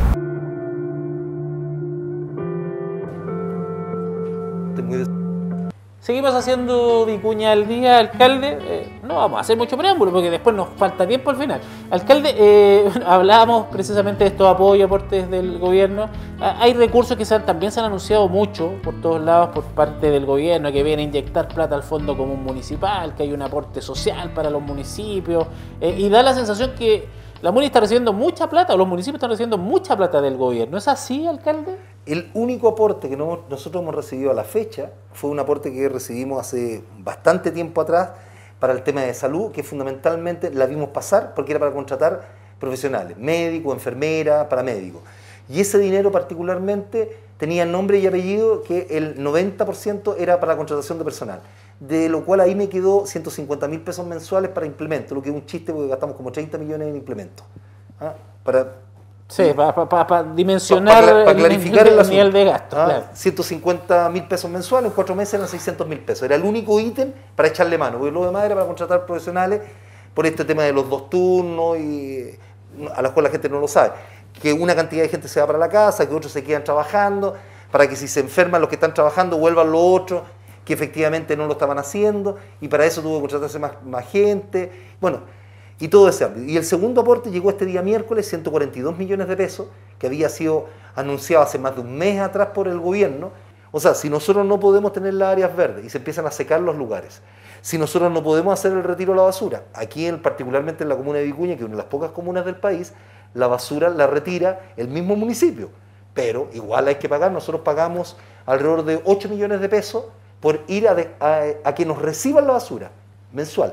Seguimos haciendo Vicuña al día, alcalde. Eh, no vamos a hacer mucho preámbulo porque después nos falta tiempo al final. Alcalde, eh, hablábamos precisamente de estos apoyos, aportes del gobierno. Ah, hay recursos que se han, también se han anunciado mucho por todos lados por parte del gobierno, que viene a inyectar plata al Fondo Común Municipal, que hay un aporte social para los municipios. Eh, y da la sensación que la MUNI está recibiendo mucha plata, o los municipios están recibiendo mucha plata del gobierno. ¿Es así, alcalde? El único aporte que no, nosotros hemos recibido a la fecha fue un aporte que recibimos hace bastante tiempo atrás para el tema de salud, que fundamentalmente la vimos pasar porque era para contratar profesionales, médicos, enfermeras, paramédicos. Y ese dinero particularmente tenía nombre y apellido que el noventa por ciento era para la contratación de personal, de lo cual ahí me quedó ciento cincuenta mil pesos mensuales para implementos, lo que es un chiste porque gastamos como treinta millones en implementos. ¿Ah? Para... Sí, para pa, pa, pa dimensionar pa, pa, pa clarificar el, el, el nivel de gasto. Ah, claro. ciento cincuenta mil pesos mensuales, en cuatro meses eran seiscientos mil pesos. Era el único ítem para echarle mano, porque lo demás era para contratar profesionales por este tema de los dos turnos, y a los cuales la gente no lo sabe. Que una cantidad de gente se va para la casa, que otros se quedan trabajando, para que si se enferman los que están trabajando vuelvan los otros, que efectivamente no lo estaban haciendo, y para eso tuvo que contratarse más, más gente. Bueno, y todo ese ámbito. Y el segundo aporte llegó este día miércoles, ciento cuarenta y dos millones de pesos, que había sido anunciado hace más de un mes atrás por el gobierno. O sea, si nosotros no podemos tener las áreas verdes y se empiezan a secar los lugares, si nosotros no podemos hacer el retiro de la basura, aquí en, particularmente en la comuna de Vicuña, que es una de las pocas comunas del país, la basura la retira el mismo municipio, pero igual hay que pagar. Nosotros pagamos alrededor de ocho millones de pesos por ir a, de, a, a que nos reciban la basura. mensual,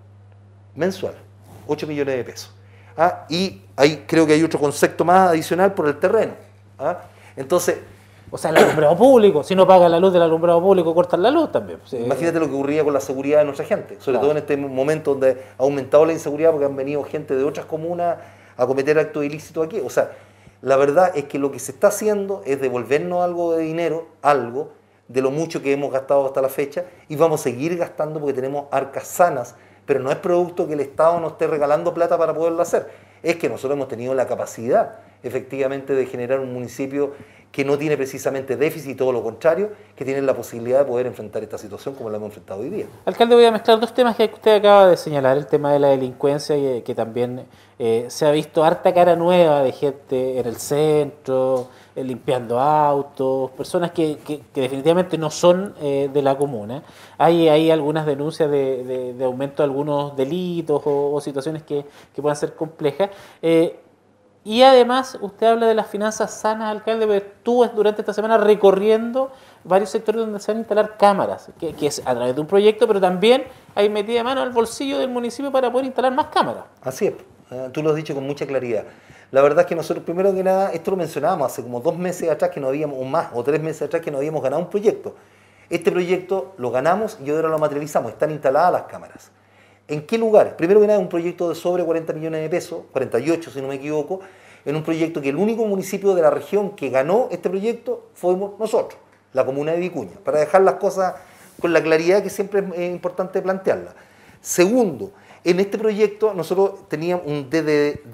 mensual, ocho millones de pesos. ¿Ah? Y ahí creo que hay otro concepto más adicional por el terreno. ¿Ah? Entonces, o sea, el alumbrado público, si no paga la luz del alumbrado público, cortan la luz también. Sí. Imagínate lo que ocurría con la seguridad de nuestra gente, sobre claro. todo en este momento donde ha aumentado la inseguridad porque han venido gente de otras comunas a cometer actos ilícitos aquí. O sea, la verdad es que lo que se está haciendo es devolvernos algo de dinero, algo de lo mucho que hemos gastado hasta la fecha, y vamos a seguir gastando porque tenemos arcas sanas, pero no es producto que el Estado nos esté regalando plata para poderlo hacer, es que nosotros hemos tenido la capacidad efectivamente de generar un municipio que no tiene precisamente déficit, todo lo contrario, que tiene la posibilidad de poder enfrentar esta situación como la hemos enfrentado hoy día. Alcalde, voy a mezclar dos temas que usted acaba de señalar, el tema de la delincuencia, y que también eh, se ha visto harta cara nueva de gente en el centro, eh, limpiando autos, personas que, que, que definitivamente no son eh, de la comuna. Hay, hay algunas denuncias de, de, de aumento de algunos delitos o, o situaciones que, que puedan ser complejas. Eh, Y además, usted habla de las finanzas sanas, alcalde, pero estuvo durante esta semana recorriendo varios sectores donde se van a instalar cámaras, que, que es a través de un proyecto, pero también hay metida de mano al bolsillo del municipio para poder instalar más cámaras. Así es, tú lo has dicho con mucha claridad. La verdad es que nosotros, primero que nada, esto lo mencionábamos hace como dos meses atrás que no habíamos, o más, o tres meses atrás que no habíamos ganado un proyecto. Este proyecto lo ganamos y ahora lo materializamos, están instaladas las cámaras. ¿En qué lugares? Primero que nada, un proyecto de sobre cuarenta millones de pesos, cuarenta y ocho si no me equivoco, en un proyecto que el único municipio de la región que ganó este proyecto fuimos nosotros, la comuna de Vicuña, para dejar las cosas con la claridad que siempre es importante plantearlas. Segundo, en este proyecto nosotros teníamos un D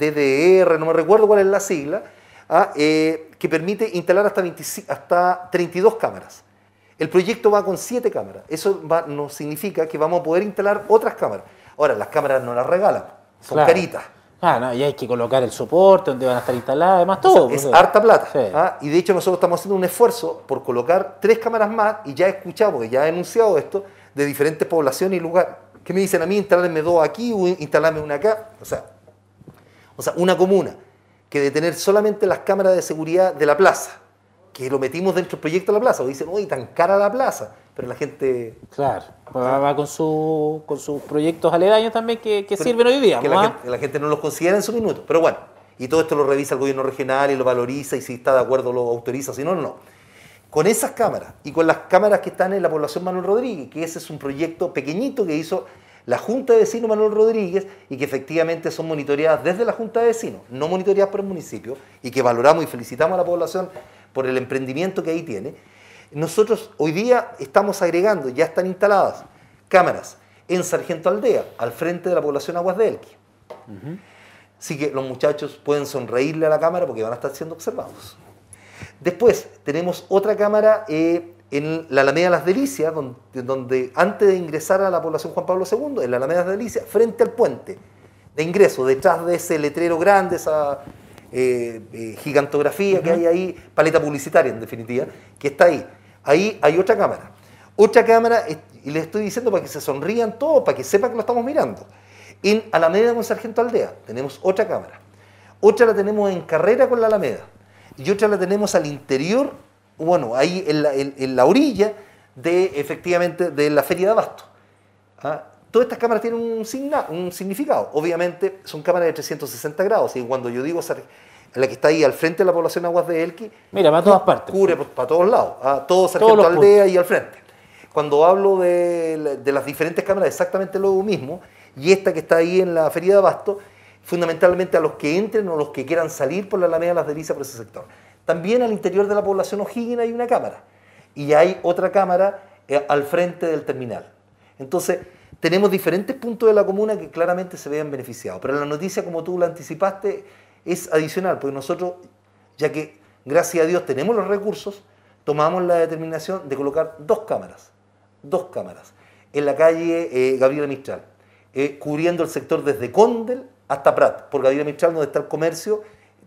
D R, no me recuerdo cuál es la sigla, ¿ah? eh, que permite instalar hasta, veinte, hasta treinta y dos cámaras. El proyecto va con siete cámaras. Eso va, nos significa que vamos a poder instalar otras cámaras. Ahora, las cámaras no las regalan, son claro. caritas. Ah, no, y hay que colocar el soporte donde van a estar instaladas, además todo. O sea, es pues, harta plata. Sí. ¿Ah? Y de hecho nosotros estamos haciendo un esfuerzo por colocar tres cámaras más, y ya he escuchado, porque ya he anunciado esto, de diferentes poblaciones y lugares, que me dicen a mí, instalarme dos aquí o instalarme una acá. O sea, o sea, una comuna que de tener solamente las cámaras de seguridad de la plaza, que lo metimos dentro del proyecto de la plaza, o dicen, uy, tan cara la plaza, pero la gente... Claro, va, va con, su, con sus proyectos aledaños también que, que sirven hoy día. Que la gente, la gente no los considera en su minuto, pero bueno, y todo esto lo revisa el gobierno regional y lo valoriza, y si está de acuerdo lo autoriza, si no, no. Con esas cámaras y con las cámaras que están en la población Manuel Rodríguez, que ese es un proyecto pequeñito que hizo la Junta de Vecinos Manuel Rodríguez y que efectivamente son monitoreadas desde la Junta de Vecinos, no monitoreadas por el municipio, y que valoramos y felicitamos a la población por el emprendimiento que ahí tiene. Nosotros hoy día estamos agregando, ya están instaladas cámaras en Sargento Aldea, al frente de la población Aguas de Elqui. Uh-huh. Así que los muchachos pueden sonreírle a la cámara porque van a estar siendo observados. Después tenemos otra cámara eh, en la Alameda Las Delicias, donde, donde antes de ingresar a la población Juan Pablo segundo, en la Alameda Las Delicias, frente al puente de ingreso, detrás de ese letrero grande, esa eh, eh, gigantografía uh-huh. que hay ahí, paleta publicitaria en definitiva, que está ahí. Ahí hay otra cámara. Otra cámara, y les estoy diciendo para que se sonrían todos, para que sepan que lo estamos mirando. En Alameda con Sargento Aldea tenemos otra cámara. Otra la tenemos en Carrera con la Alameda. Y otra la tenemos al interior, bueno, ahí en la, en, en la orilla de, efectivamente, de la Feria de Abasto. ¿Ah? Todas estas cámaras tienen un, signa, un significado. Obviamente son cámaras de trescientos sesenta grados. Y cuando yo digo la que está ahí al frente de la población Aguas de Elqui, mira, para todas partes. Cubre para todos lados, a todo Sargento Aldea y al frente. Cuando hablo de, de las diferentes cámaras, exactamente lo mismo. Y esta que está ahí en la Feria de Abasto, fundamentalmente a los que entren o los que quieran salir por la Alameda Las Delicias por ese sector. También al interior de la población O'Higgins hay una cámara. Y hay otra cámara eh, al frente del terminal. Entonces, tenemos diferentes puntos de la comuna que claramente se vean beneficiados. Pero la noticia, como tú la anticipaste, es adicional, porque nosotros, ya que gracias a Dios tenemos los recursos, tomamos la determinación de colocar dos cámaras, dos cámaras, en la calle eh, Gabriela Mistral, eh, cubriendo el sector desde Condel hasta Prat, por Gabriela Mistral, donde está el comercio.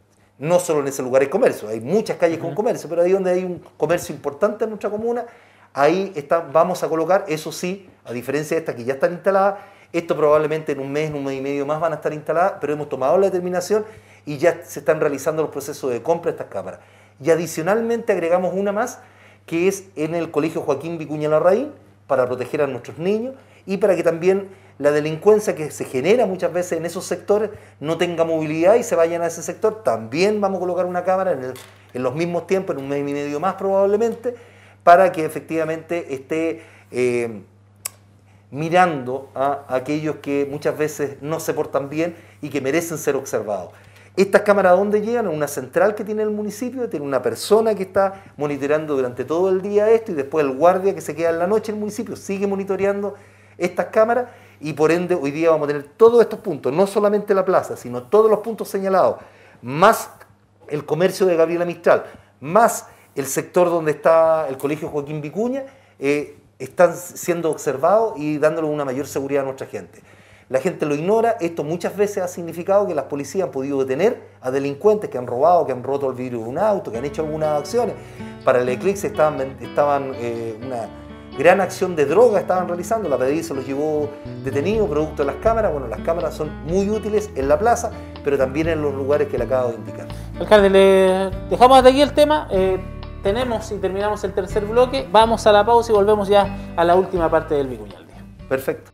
No solo en ese lugar hay comercio, hay muchas calles uh-huh. con comercio, pero ahí donde hay un comercio importante en nuestra comuna, ahí está, vamos a colocar, eso sí, a diferencia de estas que ya están instaladas, esto probablemente en un mes, en un mes y medio más van a estar instaladas, pero hemos tomado la determinación y ya se están realizando los procesos de compra de estas cámaras. Y adicionalmente agregamos una más, que es en el Colegio Joaquín Vicuña Larraín, para proteger a nuestros niños y para que también la delincuencia que se genera muchas veces en esos sectores no tenga movilidad y se vayan a ese sector. También vamos a colocar una cámara en, el, en los mismos tiempos, en un mes y medio más probablemente, para que efectivamente esté eh, mirando a aquellos que muchas veces no se portan bien y que merecen ser observados. Estas cámaras, ¿a dónde llegan? A una central que tiene el municipio, tiene una persona que está monitoreando durante todo el día esto y después el guardia que se queda en la noche en el municipio sigue monitoreando estas cámaras y por ende hoy día vamos a tener todos estos puntos, no solamente la plaza, sino todos los puntos señalados, más el comercio de Gabriela Mistral, más el sector donde está el Colegio Joaquín Vicuña, eh, están siendo observados y dándole una mayor seguridad a nuestra gente. La gente lo ignora, esto muchas veces ha significado que las policías han podido detener a delincuentes que han robado, que han roto el vidrio de un auto, que han hecho algunas acciones. Para el Eclipse estaban, estaban eh, una gran acción de droga estaban realizando, la P D I se los llevó detenidos producto de las cámaras. Bueno, las cámaras son muy útiles en la plaza, pero también en los lugares que le acabo de indicar. Alcalde, le dejamos hasta aquí el tema. Eh, tenemos y terminamos el tercer bloque. Vamos a la pausa y volvemos ya a la última parte del Vicuña al Día. Perfecto.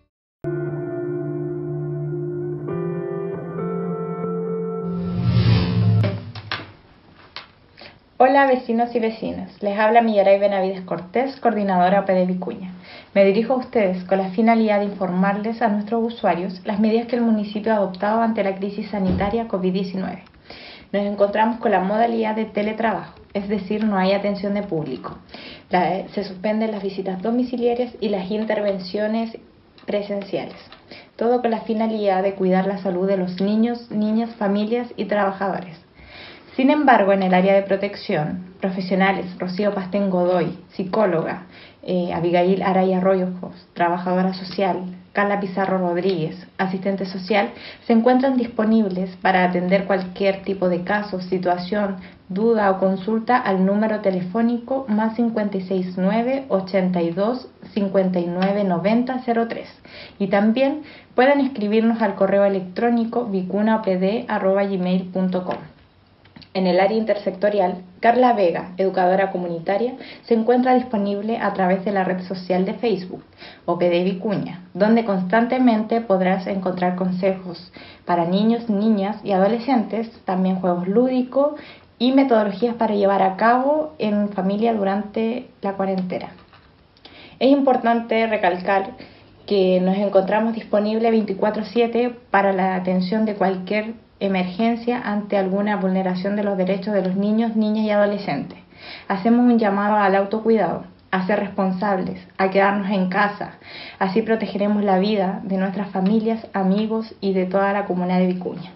Hola vecinos y vecinas, les habla Millaray Benavides Cortés, coordinadora O P D Vicuña. Me dirijo a ustedes con la finalidad de informarles a nuestros usuarios las medidas que el municipio ha adoptado ante la crisis sanitaria COVID diecinueve. Nos encontramos con la modalidad de teletrabajo, es decir, no hay atención de público. La, se suspenden las visitas domiciliarias y las intervenciones presenciales. Todo con la finalidad de cuidar la salud de los niños, niñas, familias y trabajadores. Sin embargo, en el área de protección, profesionales, Rocío Pastén Godoy, psicóloga, eh, Abigail Araya Arroyos, trabajadora social, Carla Pizarro Rodríguez, asistente social, se encuentran disponibles para atender cualquier tipo de caso, situación, duda o consulta al número telefónico más cinco seis nueve, ochenta y dos, cincuenta y nueve, noventa, cero tres. Y también pueden escribirnos al correo electrónico vicunaopd arroba gmail punto com. En el área intersectorial, Carla Vega, educadora comunitaria, se encuentra disponible a través de la red social de Facebook, O P D Vicuña, donde constantemente podrás encontrar consejos para niños, niñas y adolescentes, también juegos lúdicos y metodologías para llevar a cabo en familia durante la cuarentena. Es importante recalcar que nos encontramos disponibles veinticuatro siete para la atención de cualquier emergencia ante alguna vulneración de los derechos de los niños, niñas y adolescentes. Hacemos un llamado al autocuidado, a ser responsables, a quedarnos en casa. Así protegeremos la vida de nuestras familias, amigos y de toda la comunidad de Vicuña.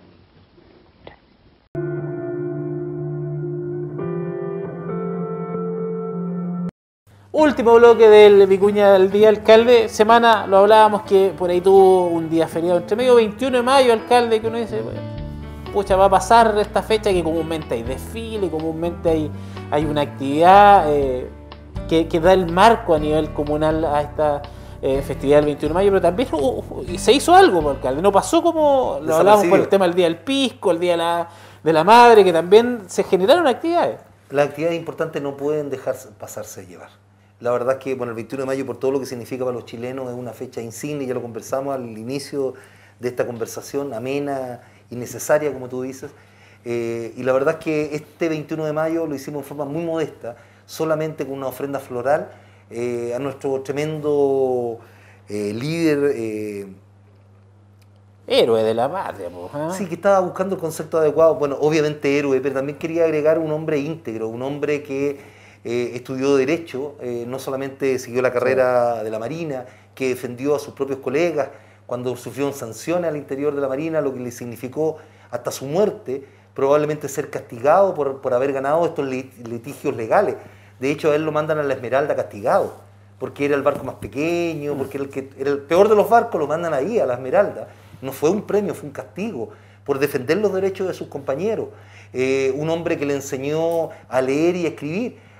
Último bloque del Vicuña del Día, alcalde. Semana, lo hablábamos que por ahí tuvo un día feriado entre medio, veintiuno de mayo, alcalde, que uno dice, bueno, pucha, va a pasar esta fecha que comúnmente hay desfile, comúnmente hay, hay una actividad eh, que, que da el marco a nivel comunal a esta eh, festividad del veintiuno de mayo, pero también uh, uh, se hizo algo, alcalde. No pasó como lo hablábamos por el tema del Día del Pisco, el Día de la, de la Madre, que también se generaron actividades. Las actividades importantes no pueden dejarse pasarse a llevar. La verdad es que bueno, el veintiuno de mayo, por todo lo que significa para los chilenos, es una fecha insignia, ya lo conversamos al inicio de esta conversación, amena y necesaria, como tú dices. Eh, y la verdad es que este veintiuno de mayo lo hicimos en forma muy modesta, solamente con una ofrenda floral eh, a nuestro tremendo eh, líder. Eh, Héroe de la patria, ¿eh? Sí, que estaba buscando el concepto adecuado. Bueno, obviamente héroe, pero también quería agregar un hombre íntegro, un hombre que Eh, estudió Derecho, eh, no solamente siguió la carrera de la Marina, que defendió a sus propios colegas cuando sufrieron sanciones al interior de la Marina, lo que le significó hasta su muerte, probablemente ser castigado por, por haber ganado estos litigios legales. De hecho, a él lo mandan a la Esmeralda castigado, porque era el barco más pequeño, porque era el, que, era el peor de los barcos, lo mandan ahí, a la Esmeralda. No fue un premio, fue un castigo, por defender los derechos de sus compañeros. Eh, un hombre que le enseñó a leer y a escribir.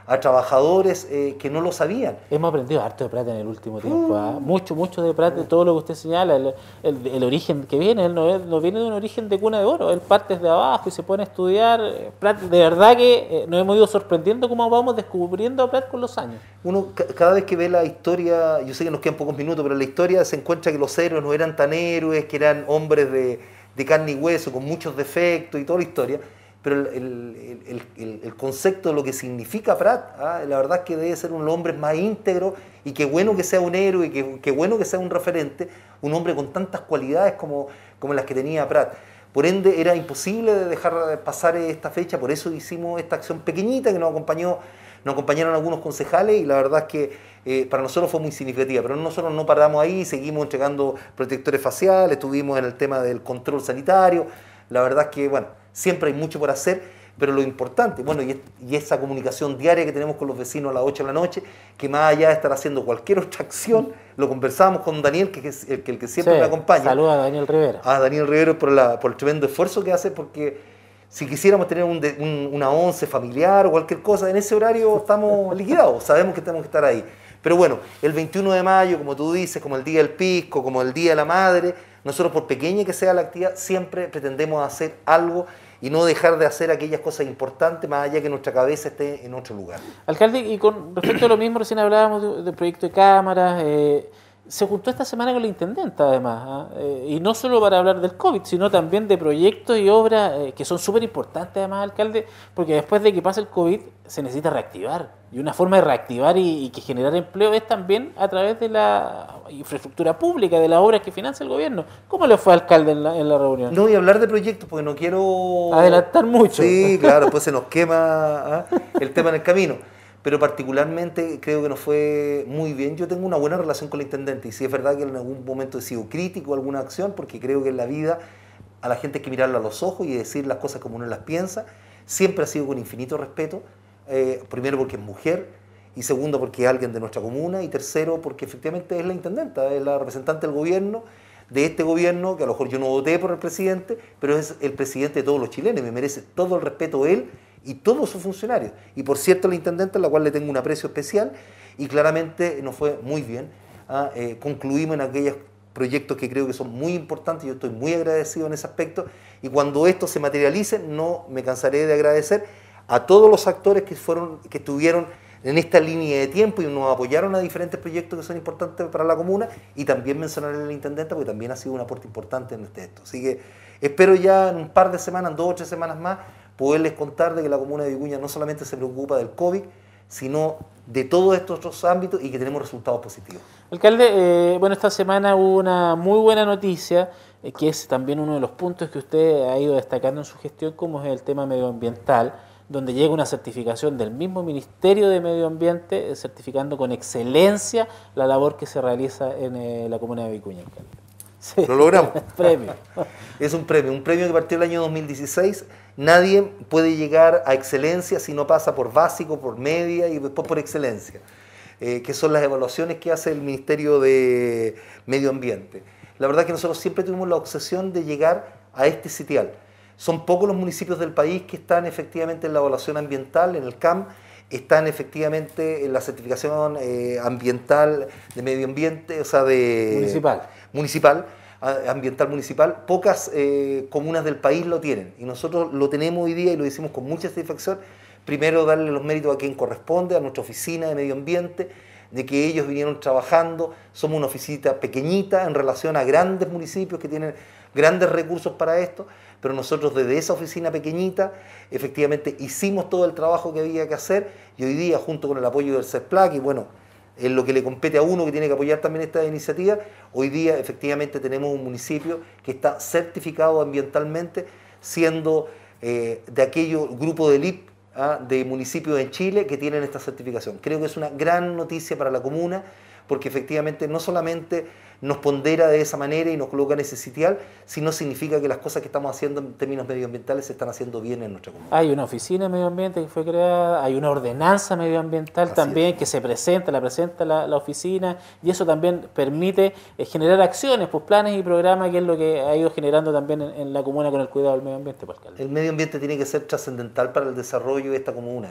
a trabajadores eh, que no lo sabían. Hemos aprendido harto de Prat en el último tiempo, ¿eh? mucho, mucho de Prat, de todo lo que usted señala, el, el, el origen que viene, él no, es- no viene de un origen de cuna de oro, él parte desde abajo y se pone a estudiar. Prat, de verdad que eh, nos hemos ido sorprendiendo cómo vamos descubriendo a Prat con los años. Uno ca- cada vez que ve la historia, yo sé que nos quedan pocos minutos, pero en la historia se encuentra que los héroes no eran tan héroes, que eran hombres de, de carne y hueso, con muchos defectos y toda la historia. Pero el, el- el- el- el concepto de lo que significa Prat, ¿ah? La verdad es que debe ser un hombre más íntegro, y qué bueno que sea un héroe, y qué, qué bueno que sea un referente, un hombre con tantas cualidades como, como las que tenía Prat. Por ende, era imposible de dejar pasar esta fecha, por eso hicimos esta acción pequeñita que nos acompañó, nos acompañaron algunos concejales, y la verdad es que eh, para nosotros fue muy significativa. Pero nosotros no paramos ahí, seguimos entregando protectores faciales, estuvimos en el tema del control sanitario. La verdad es que, bueno, siempre hay mucho por hacer, pero lo importante, bueno, y, es- y esa comunicación diaria que tenemos con los vecinos a las ocho de la noche, que más allá de estar haciendo cualquier otra acción, lo conversábamos con Daniel, que es el que, el que siempre Sí, me acompaña. saluda a Daniel Rivera. A Daniel Rivero por, la, por el tremendo esfuerzo que hace, porque si quisiéramos tener un de- un- una once familiar o cualquier cosa, en ese horario estamos liquidados, sabemos que tenemos que estar ahí. Pero bueno, el veintiuno de mayo, como tú dices, como el Día del Pisco, como el Día de la Madre, nosotros, por pequeña que sea la actividad, siempre pretendemos hacer algo y no dejar de hacer aquellas cosas importantes, más allá que nuestra cabeza esté en otro lugar. Alcalde, y con respecto a lo mismo, recién hablábamos de- del proyecto de cámaras, eh, se juntó esta semana con la intendenta además, ¿ah? Eh, y no solo para hablar del COVID, sino también de proyectos y obras eh, que son súper importantes además, alcalde, porque después de que pase el COVID se necesita reactivar, y una forma de reactivar y, y que generar empleo es también a través de la infraestructura pública, de las obras que financia el gobierno. ¿Cómo le fue, alcalde, en la, en la reunión? No voy a hablar de proyectos porque no quiero Adelantar mucho. Sí, claro, pues se nos quema ¿ah? el tema en el camino. Pero particularmente creo que nos fue muy bien. Yo tengo una buena relación con la intendente, y sí es verdad que en algún momento he sido crítico a alguna acción, porque creo que en la vida a la gente hay que mirarla a los ojos y decir las cosas como uno las piensa. Siempre ha sido con infinito respeto, eh, primero porque es mujer, y segundo porque es alguien de nuestra comuna, y tercero porque efectivamente es la intendenta, es la representante del gobierno, de este gobierno, que a lo mejor yo no voté por el presidente, pero es el presidente de todos los chilenos, y me merece todo el respeto él y todos sus funcionarios. Y por cierto, la intendente, a la cual le tengo un aprecio especial, y claramente nos fue muy bien. ¿ah? Eh, concluimos en aquellos proyectos que creo que son muy importantes, yo estoy muy agradecido en ese aspecto, y cuando esto se materialice, no me cansaré de agradecer a todos los actores que, fueron, que estuvieron en esta línea de tiempo y nos apoyaron a diferentes proyectos que son importantes para la comuna, y también mencionarle a la intendenta porque también ha sido un aporte importante en este esto. Así que espero ya en un par de semanas, en dos o tres semanas más, poderles contar de que la comuna de Vicuña no solamente se preocupa del COVID, sino de todos estos otros ámbitos, y que tenemos resultados positivos. Alcalde, eh, bueno, esta semana hubo una muy buena noticia, eh, que es también uno de los puntos que usted ha ido destacando en su gestión, como es el tema medioambiental, donde llega una certificación del mismo Ministerio de Medio Ambiente, eh, certificando con excelencia la labor que se realiza en eh, la comuna de Vicuña, alcalde. Sí. Lo logramos. Premio. Es un premio, un premio que partió el año dos mil dieciséis. Nadie puede llegar a excelencia si no pasa por básico, por media y después por excelencia, eh, que son las evaluaciones que hace el Ministerio de Medio Ambiente. La verdad es que nosotros siempre tuvimos la obsesión de llegar a este sitial. Son pocos los municipios del país que están efectivamente en la evaluación ambiental, en el C A M, están efectivamente en la certificación eh, ambiental de medio ambiente, o sea, de... Municipal. Municipal, ambiental municipal. Pocas eh, comunas del país lo tienen, y nosotros lo tenemos hoy día y lo hicimos con mucha satisfacción. Primero, darle los méritos a quien corresponde, a nuestra oficina de medio ambiente, de que ellos vinieron trabajando. Somos una oficina pequeñita en relación a grandes municipios que tienen grandes recursos para esto, pero nosotros desde esa oficina pequeñita efectivamente hicimos todo el trabajo que había que hacer, y hoy día, junto con el apoyo del CERPLAC, y bueno, en lo que le compete a uno que tiene que apoyar también esta iniciativa, hoy día efectivamente tenemos un municipio que está certificado ambientalmente, siendo eh, de aquello grupo de L I P, ¿ah? de municipios en Chile que tienen esta certificación. Creo que es una gran noticia para la comuna, porque efectivamente no solamente nos pondera de esa manera y nos coloca en ese sitial, sino significa que las cosas que estamos haciendo en términos medioambientales se están haciendo bien en nuestra comuna. Hay una oficina de medio ambiente que fue creada, hay una ordenanza medioambiental Así también es. que se presenta, la presenta la, la oficina, y eso también permite eh, generar acciones, pues planes y programas, que es lo que ha ido generando también en, en la comuna con el cuidado del medio ambiente, pues, alcalde. El medio ambiente tiene que ser trascendental para el desarrollo de esta comuna.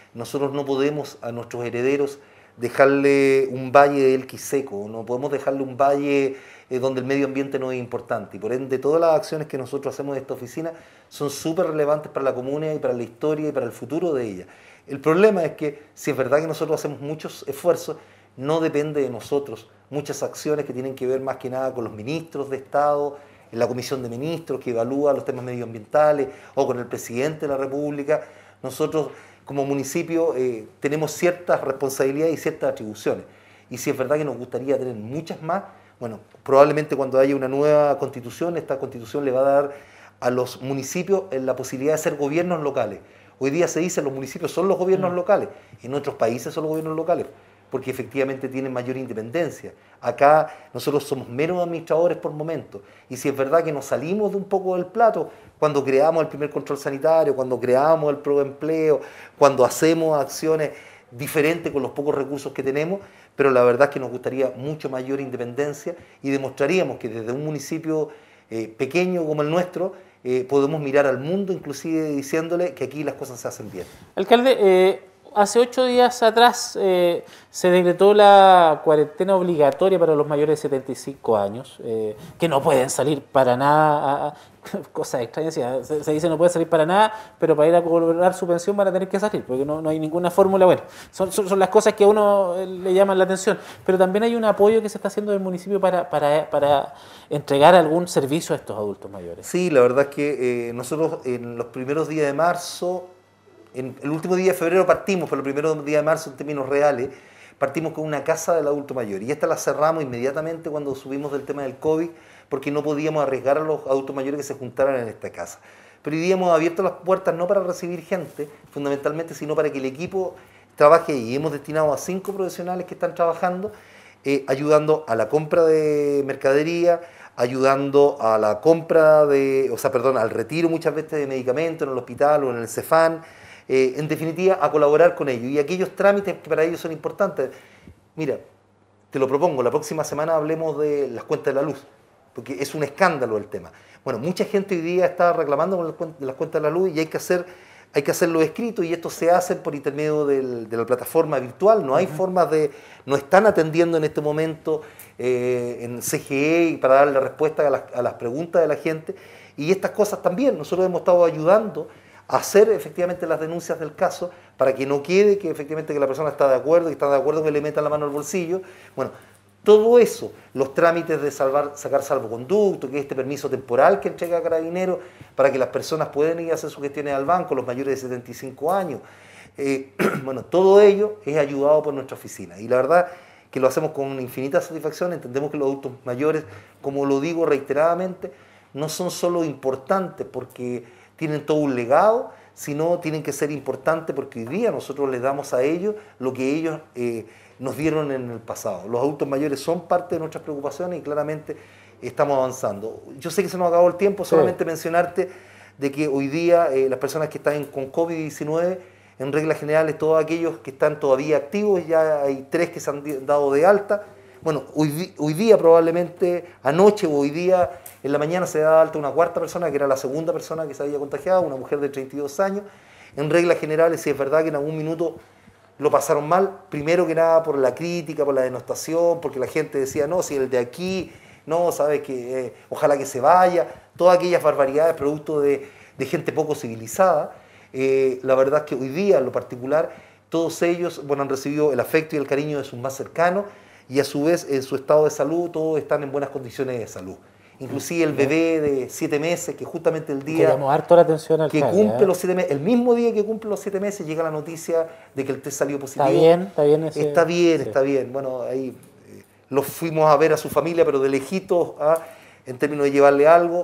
Nosotros no podemos a nuestros herederos dejarle un valle de Elqui seco, no podemos dejarle un valle eh, donde el medio ambiente no es importante. Y por ende, todas las acciones que nosotros hacemos en esta oficina son súper relevantes para la comuna y para la historia y para el futuro de ella. El problema es que, si es verdad que nosotros hacemos muchos esfuerzos, no depende de nosotros. Muchas acciones que tienen que ver más que nada con los ministros de Estado, en la comisión de ministros que evalúa los temas medioambientales, o con el presidente de la República. Nosotros, como municipio, eh, tenemos ciertas responsabilidades y ciertas atribuciones. Y si es verdad que nos gustaría tener muchas más, bueno, probablemente cuando haya una nueva constitución, esta constitución le va a dar a los municipios la posibilidad de ser gobiernos locales. Hoy día se dice que los municipios son los gobiernos locales, en otros países son los gobiernos locales, porque efectivamente tienen mayor independencia. Acá nosotros somos meros administradores por momento, y si es verdad que nos salimos de un poco del plato, cuando creamos el primer control sanitario, cuando creamos el proempleo, cuando hacemos acciones diferentes con los pocos recursos que tenemos, pero la verdad es que nos gustaría mucho mayor independencia y demostraríamos que desde un municipio eh, pequeño como el nuestro, eh, podemos mirar al mundo inclusive diciéndole que aquí las cosas se hacen bien. Alcalde, eh, hace ocho días atrás eh, se decretó la cuarentena obligatoria para los mayores de setenta y cinco años, eh, que no pueden salir para nada, a, a, cosas extrañas, se, se dice no pueden salir para nada, pero para ir a cobrar su pensión van a tener que salir, porque no, no hay ninguna fórmula. Bueno, son, son, son las cosas que a uno le llaman la atención, pero también hay un apoyo que se está haciendo del municipio para, para, para entregar algún servicio a estos adultos mayores. Sí, la verdad es que eh, nosotros en los primeros días de marzo, en el último día de febrero partimos, pero el primer día de marzo en términos reales, partimos con una casa del adulto mayor. Y esta la cerramos inmediatamente cuando subimos del tema del COVID, porque no podíamos arriesgar a los adultos mayores que se juntaran en esta casa. Pero hoy día hemos abierto las puertas no para recibir gente, fundamentalmente, sino para que el equipo trabaje y hemos destinado a cinco profesionales que están trabajando, eh, ayudando a la compra de mercadería, ayudando a la compra de, o sea, perdón, al retiro muchas veces de medicamentos en el hospital o en el Cefán, eh, en definitiva, a colaborar con ellos. Y aquellos trámites que para ellos son importantes. Mira, te lo propongo, la próxima semana hablemos de las cuentas de la luz, porque es un escándalo el tema. Bueno, mucha gente hoy día está reclamando con las cuentas de la luz y hay que hacer, hay que hacerlo escrito, y esto se hace por intermedio del, de la plataforma virtual. No hay uh-huh. formas de, no están atendiendo en este momento eh, en C G E para darle respuesta a las, a las preguntas de la gente, y estas cosas también. Nosotros hemos estado ayudando a hacer efectivamente las denuncias del caso para que no quede que efectivamente que la persona está de acuerdo y está de acuerdo que le metan la mano al bolsillo. Bueno, todo eso, los trámites de salvar, sacar salvoconducto, que es este permiso temporal que entrega Carabineros para que las personas puedan ir a hacer sus gestiones al banco, los mayores de setenta y cinco años. Eh, bueno, todo ello es ayudado por nuestra oficina. Y la verdad que lo hacemos con una infinita satisfacción. Entendemos que los adultos mayores, como lo digo reiteradamente, no son solo importantes porque tienen todo un legado, sino tienen que ser importantes porque hoy día nosotros les damos a ellos lo que ellos eh, nos dieron en el pasado. Los adultos mayores son parte de nuestras preocupaciones y claramente estamos avanzando. Yo sé que se nos acabó el tiempo, solamente sí. mencionarte de que hoy día eh, las personas que están con COVID diecinueve, en reglas generales todos aquellos que están todavía activos, ya hay tres que se han dado de alta. Bueno, hoy, hoy día probablemente, anoche o hoy día en la mañana se da de alta una cuarta persona, que era la segunda persona que se había contagiado, una mujer de treinta y dos años. En reglas generales, si es verdad que en algún minuto lo pasaron mal, primero que nada por la crítica, por la denostación, porque la gente decía, no, si el de aquí, no, sabes que eh, ojalá que se vaya, todas aquellas barbaridades producto de, de gente poco civilizada. Eh, la verdad es que hoy día, en lo particular, todos ellos bueno, han recibido el afecto y el cariño de sus más cercanos, y a su vez en su estado de salud todos están en buenas condiciones de salud. Inclusive el bebé de siete meses, que justamente el día harto la atención al que calle, cumple ¿eh? los siete meses, el mismo día que cumple los siete meses, llega la noticia de que el test salió positivo. Está bien, está bien. Ese... Está bien, sí. está bien. Bueno, ahí eh, los fuimos a ver a su familia, pero de lejitos, ¿ah? en términos de llevarle algo.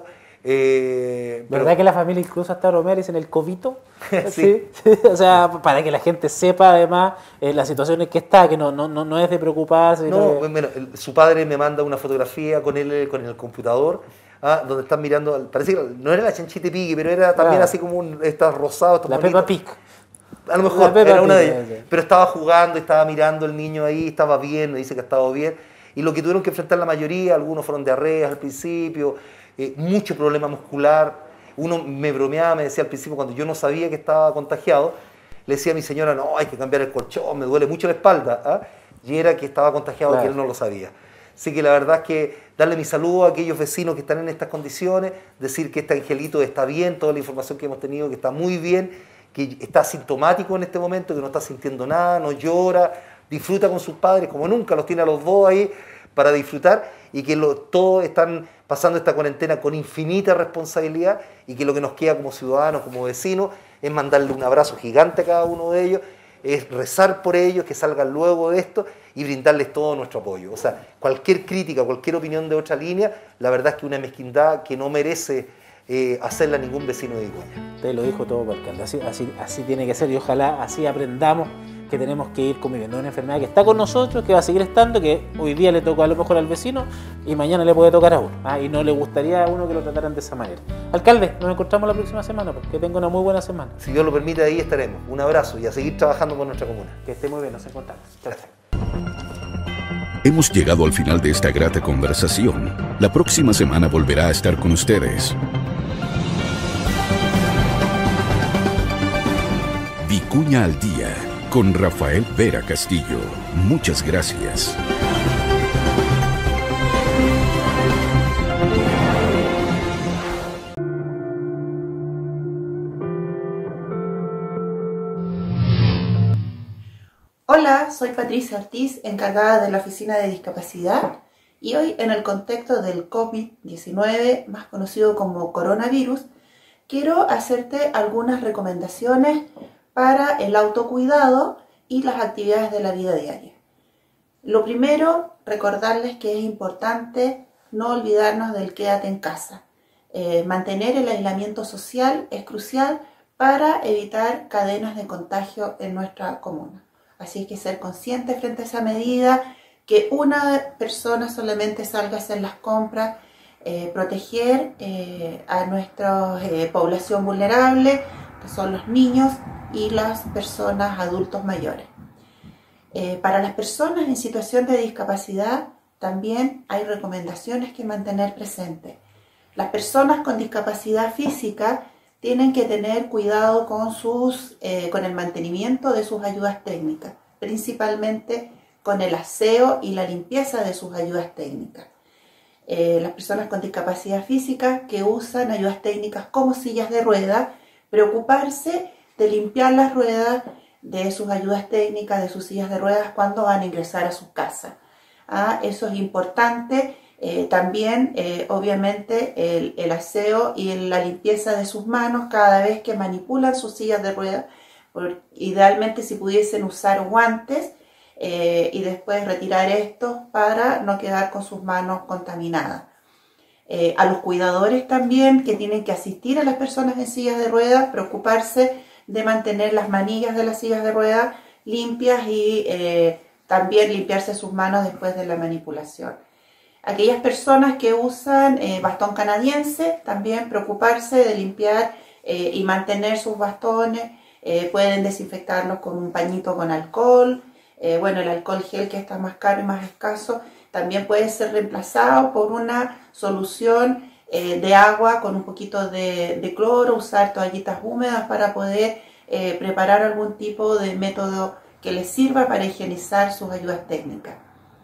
Eh, ¿Verdad pero... que la familia incluso hasta bromear en el covito? sí. ¿Sí? O sea, para que la gente sepa además eh, la situación en que está, que no, no, no es de preocuparse. No, que... bueno, el, su padre me manda una fotografía con él con el computador, ¿ah? donde están mirando, parece que no era la chanchita pique, pero era también claro. así como un, estas rosados, estos la bonitos. Peppa Pig. A lo mejor era Pig, una de ellas. sí. Pero estaba jugando, estaba mirando el niño ahí, estaba bien, me dice que estaba bien. Y lo que tuvieron que enfrentar la mayoría, algunos fueron diarreas al principio, eh, mucho problema muscular. Uno me bromeaba, me decía al principio, cuando yo no sabía que estaba contagiado, le decía a mi señora, no, hay que cambiar el colchón, me duele mucho la espalda, ¿ah? Y era que estaba contagiado, claro, que él no lo sabía. Así que la verdad es que darle mi saludo a aquellos vecinos que están en estas condiciones, decir que este angelito está bien, toda la información que hemos tenido, que está muy bien, que está asintomático en este momento, que no está sintiendo nada, no llora, disfruta con sus padres como nunca, los tiene a los dos ahí para disfrutar, y que lo, todos están pasando esta cuarentena con infinita responsabilidad, y que lo que nos queda como ciudadanos, como vecinos, es mandarle un abrazo gigante a cada uno de ellos, es rezar por ellos, que salgan luego de esto y brindarles todo nuestro apoyo. O sea, cualquier crítica, cualquier opinión de otra línea, la verdad es que una mezquindad que no merece eh, hacerla ningún vecino de Vicuña. Usted lo dijo todo, alcalde, así, así, así tiene que ser, y ojalá así aprendamos que tenemos que ir conviviendo. Es una enfermedad que está con nosotros, que va a seguir estando, que hoy día le toca a lo mejor al vecino y mañana le puede tocar a uno, ¿ah? Y no le gustaría a uno que lo trataran de esa manera. Alcalde, nos encontramos la próxima semana, pues, que tenga una muy buena semana. Si Dios lo permite, ahí estaremos. Un abrazo y a seguir trabajando con nuestra comuna. Que esté muy bien, nos encontramos. Chao, chao. Hemos llegado al final de esta grata conversación. La próxima semana volverá a estar con ustedes. Vicuña al Día, con Rafael Vera Castillo. Muchas gracias. Hola, soy Patricia Ortiz, encargada de la Oficina de Discapacidad, y hoy, en el contexto del COVID diecinueve, más conocido como coronavirus, quiero hacerte algunas recomendaciones para el autocuidado y las actividades de la vida diaria. Lo primero, recordarles que es importante no olvidarnos del quédate en casa. Eh, mantener el aislamiento social es crucial para evitar cadenas de contagio en nuestra comuna. Así que ser consciente frente a esa medida, que una persona solamente salga a hacer las compras, eh, proteger eh, a nuestra eh, población vulnerable, que son los niños y las personas adultos mayores. Eh, para las personas en situación de discapacidad también hay recomendaciones que mantener presentes. Las personas con discapacidad física tienen que tener cuidado con, sus, eh, con el mantenimiento de sus ayudas técnicas, principalmente con el aseo y la limpieza de sus ayudas técnicas. Eh, las personas con discapacidad física que usan ayudas técnicas como sillas de ruedas, preocuparse de limpiar las ruedas de sus ayudas técnicas, de sus sillas de ruedas cuando van a ingresar a sus casas. Ah, eso es importante. Eh, también, eh, obviamente, el, el aseo y la limpieza de sus manos cada vez que manipulan sus sillas de ruedas. Por, idealmente, si pudiesen usar guantes eh, y después retirar estos para no quedar con sus manos contaminadas. Eh, a los cuidadores también, que tienen que asistir a las personas en sillas de ruedas, preocuparse de mantener las manillas de las sillas de ruedas limpias y eh, también limpiarse sus manos después de la manipulación. Aquellas personas que usan eh, bastón canadiense, también preocuparse de limpiar eh, y mantener sus bastones. Eh, pueden desinfectarlos con un pañito con alcohol. Eh, bueno, el alcohol gel, que está más caro y más escaso, también puede ser reemplazado por una solución eh, de agua con un poquito de, de cloro, usar toallitas húmedas para poder eh, preparar algún tipo de método que les sirva para higienizar sus ayudas técnicas.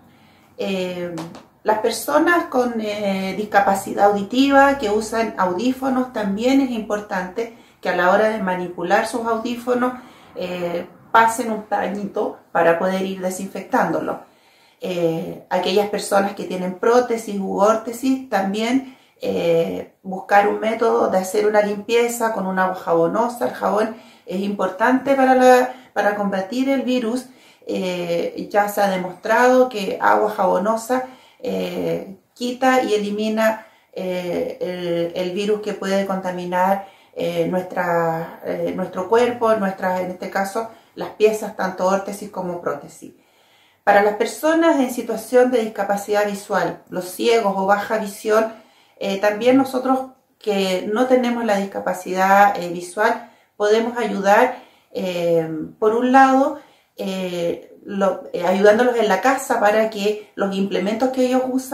Eh, Las personas con eh, discapacidad auditiva que usan audífonos, también es importante que a la hora de manipular sus audífonos eh, pasen un pañito para poder ir desinfectándolo. Eh, aquellas personas que tienen prótesis u órtesis, también eh, buscar un método de hacer una limpieza con un agua jabonosa. El jabón es importante para, la, para combatir el virus. Eh, ya se ha demostrado que agua jabonosa Eh, quita y elimina eh, el, el virus que puede contaminar eh, nuestra, eh, nuestro cuerpo, nuestras, en este caso las piezas, tanto órtesis como prótesis. Para las personas en situación de discapacidad visual, los ciegos o baja visión, eh, también nosotros que no tenemos la discapacidad eh, visual podemos ayudar, eh, por un lado, eh, Lo, eh, ayudándolos en la casa para que los implementos que ellos usan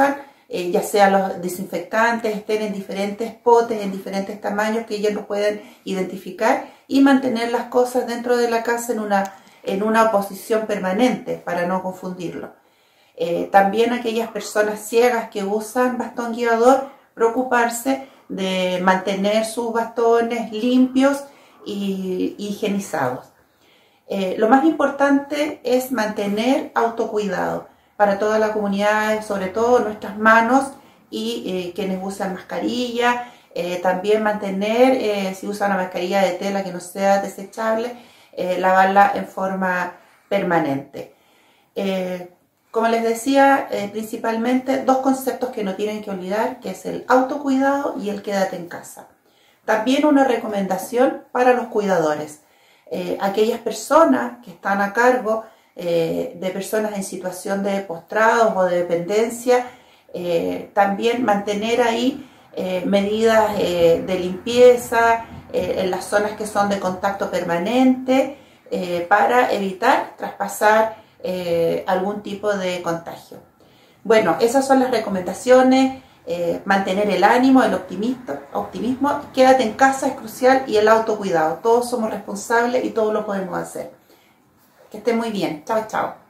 eh, ya sea los desinfectantes, estén en diferentes potes, en diferentes tamaños que ellos lo pueden identificar, y mantener las cosas dentro de la casa en una, en una posición permanente para no confundirlo. Eh, también aquellas personas ciegas que usan bastón guiador, preocuparse de mantener sus bastones limpios y higienizados. Eh, lo más importante es mantener autocuidado para toda la comunidad, sobre todo nuestras manos y eh, quienes usan mascarilla. Eh, también mantener, eh, si usan una mascarilla de tela que no sea desechable, eh, lavarla en forma permanente. Eh, como les decía, eh, principalmente dos conceptos que no tienen que olvidar, que es el autocuidado y el quédate en casa. También una recomendación para los cuidadores. Eh, aquellas personas que están a cargo eh, de personas en situación de postrados o de dependencia, eh, también mantener ahí eh, medidas eh, de limpieza eh, en las zonas que son de contacto permanente eh, para evitar traspasar eh, algún tipo de contagio. Bueno, esas son las recomendaciones. Eh, mantener el ánimo, el optimismo, optimismo, quédate en casa es crucial, y el autocuidado. Todos somos responsables y todos lo podemos hacer. Que estén muy bien. Chao, chao.